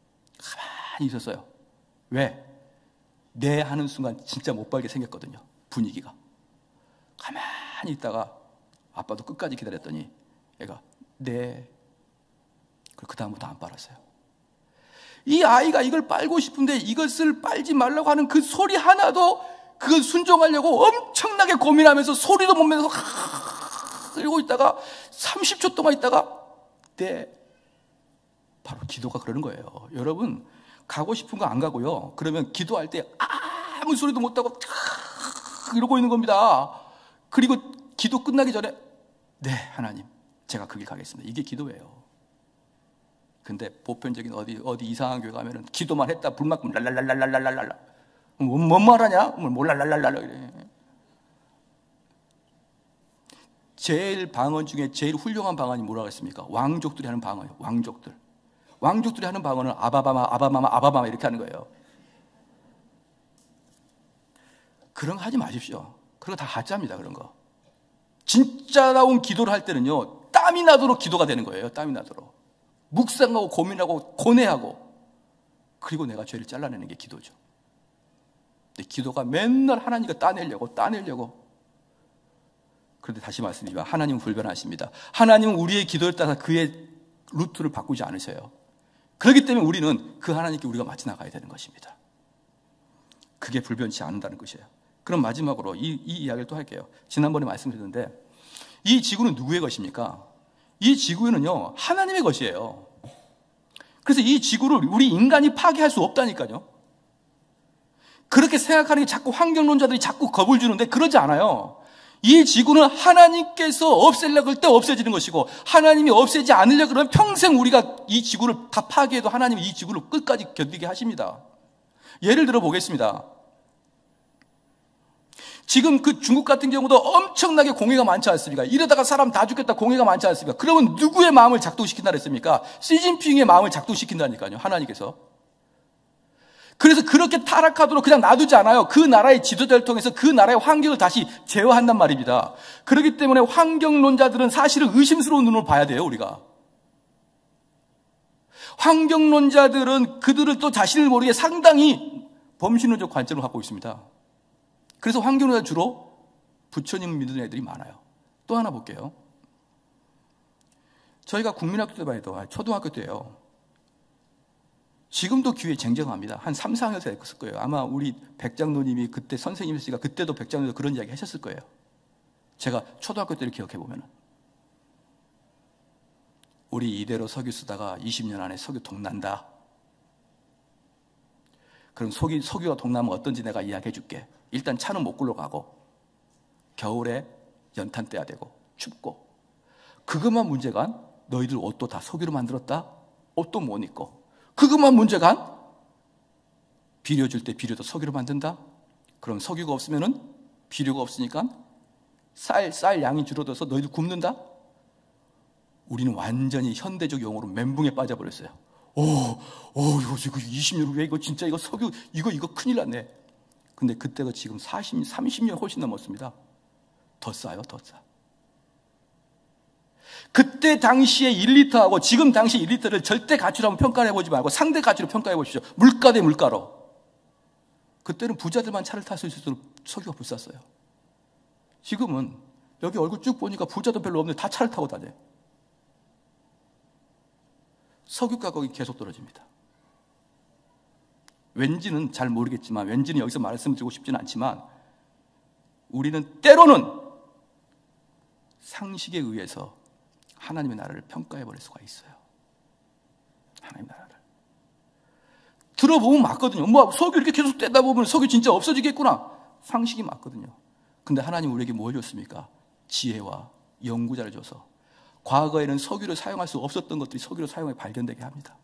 가만히 있었어요. 왜? 네 하는 순간 진짜 못 빨게 생겼거든요. 분위기가. 가만히 있다가 아빠도 끝까지 기다렸더니 애가 네. 그 다음부터 안 빨았어요. 이 아이가 이걸 빨고 싶은데 이것을 빨지 말라고 하는 그 소리 하나도 그걸 순종하려고 엄청나게 고민하면서 소리도 못 내면서 이러고 있다가 삼십 초 동안 있다가 네. 바로 기도가 그러는 거예요. 여러분 가고 싶은 거 안 가고요. 그러면 기도할 때 아무 소리도 못하고 이러고 있는 겁니다. 그리고 기도 끝나기 전에 네 하나님 제가 그 길 가겠습니다. 이게 기도예요. 근데 보편적인 어디 어디 이상한 교회 가면은 기도만 했다 불만큼 랄랄랄랄랄랄랄랄라 뭔 말하냐? 뭘 랄랄랄랄라 이래. 제일 방언 중에 제일 훌륭한 방언이 뭐라고 했습니까? 왕족들이 하는 방언이에요. 왕족들. 왕족들이 하는 방언은 아바바마 아바마마 아바마마 이렇게 하는 거예요. 그런 거 하지 마십시오. 그런 거 다 가짜입니다. 그런 거. 진짜다운 기도를 할 때는요 땀이 나도록 기도가 되는 거예요. 땀이 나도록 묵상하고 고민하고 고뇌하고 그리고 내가 죄를 잘라내는 게 기도죠. 근데 기도가 맨날 하나님과 따내려고 따내려고. 그런데 다시 말씀드리면 하나님은 불변하십니다. 하나님은 우리의 기도에 따라 그의 루트를 바꾸지 않으셔요. 그렇기 때문에 우리는 그 하나님께 우리가 맞춰 나가야 되는 것입니다. 그게 불변치 않는다는 것이에요. 그럼 마지막으로 이, 이 이야기를 또 할게요. 지난번에 말씀드렸는데 이 지구는 누구의 것입니까? 이 지구는요 하나님의 것이에요. 그래서 이 지구를 우리 인간이 파괴할 수 없다니까요. 그렇게 생각하는 게 자꾸 환경론자들이 자꾸 겁을 주는데 그러지 않아요. 이 지구는 하나님께서 없애려고 할 때 없애지는 것이고 하나님이 없애지 않으려고 그러면 평생 우리가 이 지구를 다 파괴해도 하나님은 이 지구를 끝까지 견디게 하십니다. 예를 들어 보겠습니다. 지금 그 중국 같은 경우도 엄청나게 공해가 많지 않습니까? 이러다가 사람 다 죽겠다 공해가 많지 않습니까? 그러면 누구의 마음을 작동시킨다 그랬습니까? 시진핑의 마음을 작동시킨다니까요. 하나님께서. 그래서 그렇게 타락하도록 그냥 놔두지 않아요. 그 나라의 지도자를 통해서 그 나라의 환경을 다시 제어한단 말입니다. 그렇기 때문에 환경론자들은 사실은 의심스러운 눈으로 봐야 돼요. 우리가. 환경론자들은 그들을 또 자신을 모르게 상당히 범신론적 관점을 갖고 있습니다. 그래서 환경론자 주로 부처님 믿는 애들이 많아요. 또 하나 볼게요. 저희가 국민학교 때만 해도 초등학교 때요. 지금도 기회 쟁쟁합니다. 한 삼, 사 학년에서 했을 거예요. 아마 우리 백장로님이 그때 선생님이시니까 그때도 백장로에서 그런 이야기 하셨을 거예요. 제가 초등학교 때를 기억해 보면 우리 이대로 석유 쓰다가 이십 년 안에 석유 동난다. 그럼 석유, 석유가 동나면 어떤지 내가 이야기해 줄게. 일단 차는 못 굴러가고 겨울에 연탄 떼야 되고 춥고 그것만 문제가 너희들 옷도 다 석유로 만들었다? 옷도 못 입고 그것만 문제가 비료 줄 때 비료도 석유로 만든다? 그럼 석유가 없으면은 비료가 없으니까 쌀, 쌀 양이 줄어들어서 너희들 굶는다? 우리는 완전히 현대적 용어로 멘붕에 빠져버렸어요. 오, 오, 이거 지금 이십 년 후에 이거 진짜 이거 석유, 이거, 이거 큰일 났네. 근데 그때가 지금 사십, 삼십 년 훨씬 넘었습니다. 더 싸요, 더 싸. 그때 당시에 일 리터하고 지금 당시 일 리터를 절대 가치로 한번 평가를 해보지 말고 상대 가치로 평가해 보십시오. 물가 대 물가로. 그때는 부자들만 차를 탈 수 있도록 석유가 비쌌어요. 지금은 여기 얼굴 쭉 보니까 부자도 별로 없는데 다 차를 타고 다녀요. 석유 가격이 계속 떨어집니다. 왠지는 잘 모르겠지만 왠지는 여기서 말씀드리고 싶지는 않지만 우리는 때로는 상식에 의해서 하나님의 나라를 평가해버릴 수가 있어요. 하나님의 나라를. 들어보면 맞거든요. 뭐 석유 이렇게 계속 떼다 보면 석유 진짜 없어지겠구나. 상식이 맞거든요. 근데 하나님 우리에게 뭘 줬습니까? 지혜와 연구자를 줘서 과거에는 석유를 사용할 수 없었던 것들이 석유를 사용해 발견되게 합니다.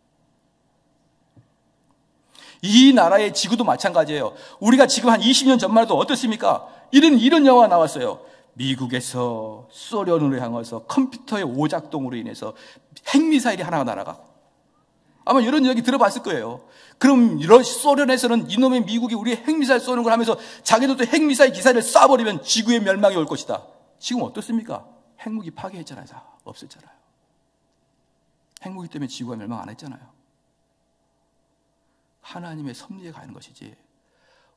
이 나라의 지구도 마찬가지예요. 우리가 지금 한 이십 년 전만 해도 어떻습니까? 이런, 이런 영화가 나왔어요. 미국에서 소련으로 향해서 컴퓨터의 오작동으로 인해서 핵미사일이 하나가 날아가고. 아마 이런 이야기 들어봤을 거예요. 그럼 소련에서는 이놈의 미국이 우리 핵미사일 쏘는 걸 하면서 자기들도 핵미사일 기사를 쏴버리면 지구의 멸망이 올 것이다. 지금 어떻습니까? 핵무기 파괴했잖아요. 다 없앴잖아요. 핵무기 때문에 지구가 멸망 안 했잖아요. 하나님의 섭리에 가는 것이지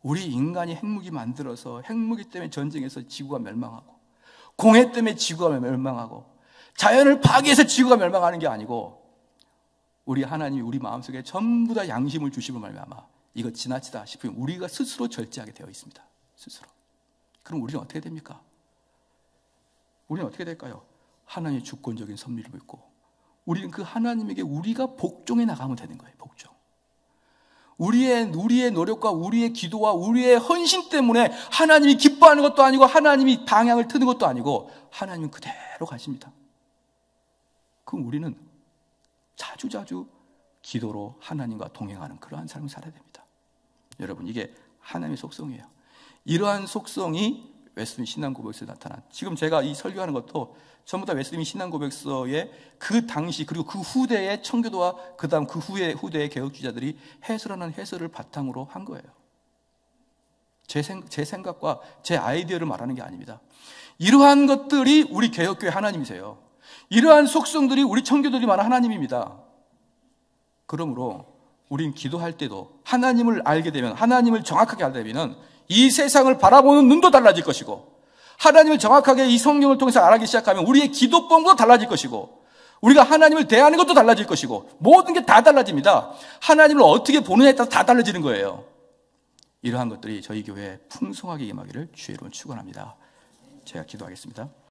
우리 인간이 핵무기 만들어서 핵무기 때문에 전쟁에서 지구가 멸망하고, 공해 때문에 지구가 멸망하고, 자연을 파괴해서 지구가 멸망하는 게 아니고, 우리 하나님이 우리 마음속에 전부 다 양심을 주심을 말미암아 이거 지나치다 싶으면 우리가 스스로 절제하게 되어 있습니다. 스스로. 그럼 우리는 어떻게 됩니까? 우리는 어떻게 될까요? 하나님의 주권적인 섭리를 믿고 우리는 그 하나님에게 우리가 복종해 나가면 되는 거예요. 복종. 우리의 우리의 노력과 우리의 기도와 우리의 헌신 때문에 하나님이 기뻐하는 것도 아니고 하나님이 방향을 트는 것도 아니고 하나님은 그대로 가십니다. 그럼 우리는 자주자주 기도로 하나님과 동행하는 그러한 삶을 살아야 됩니다. 여러분, 이게 하나님의 속성이에요. 이러한 속성이 웨스민 신앙고백서에 나타난, 지금 제가 이 설교하는 것도 전부 다 웨스민 신앙고백서의 그 당시 그리고 그 후대의 청교도와 그 다음 그 후에 후대의 개혁주의자들이 해설하는 해설을 바탕으로 한 거예요. 제, 생, 제 생각과 제 아이디어를 말하는 게 아닙니다. 이러한 것들이 우리 개혁교회 하나님이세요. 이러한 속성들이 우리 청교도들이 말하는 하나님입니다. 그러므로 우린 기도할 때도 하나님을 알게 되면, 하나님을 정확하게 알게 되면 이 세상을 바라보는 눈도 달라질 것이고, 하나님을 정확하게 이 성경을 통해서 알기 시작하면 우리의 기도법도 달라질 것이고, 우리가 하나님을 대하는 것도 달라질 것이고, 모든 게 다 달라집니다. 하나님을 어떻게 보느냐에 따라서 다 달라지는 거예요. 이러한 것들이 저희 교회에 풍성하게 임하기를 주의 이름으로 축원합니다. 제가 기도하겠습니다.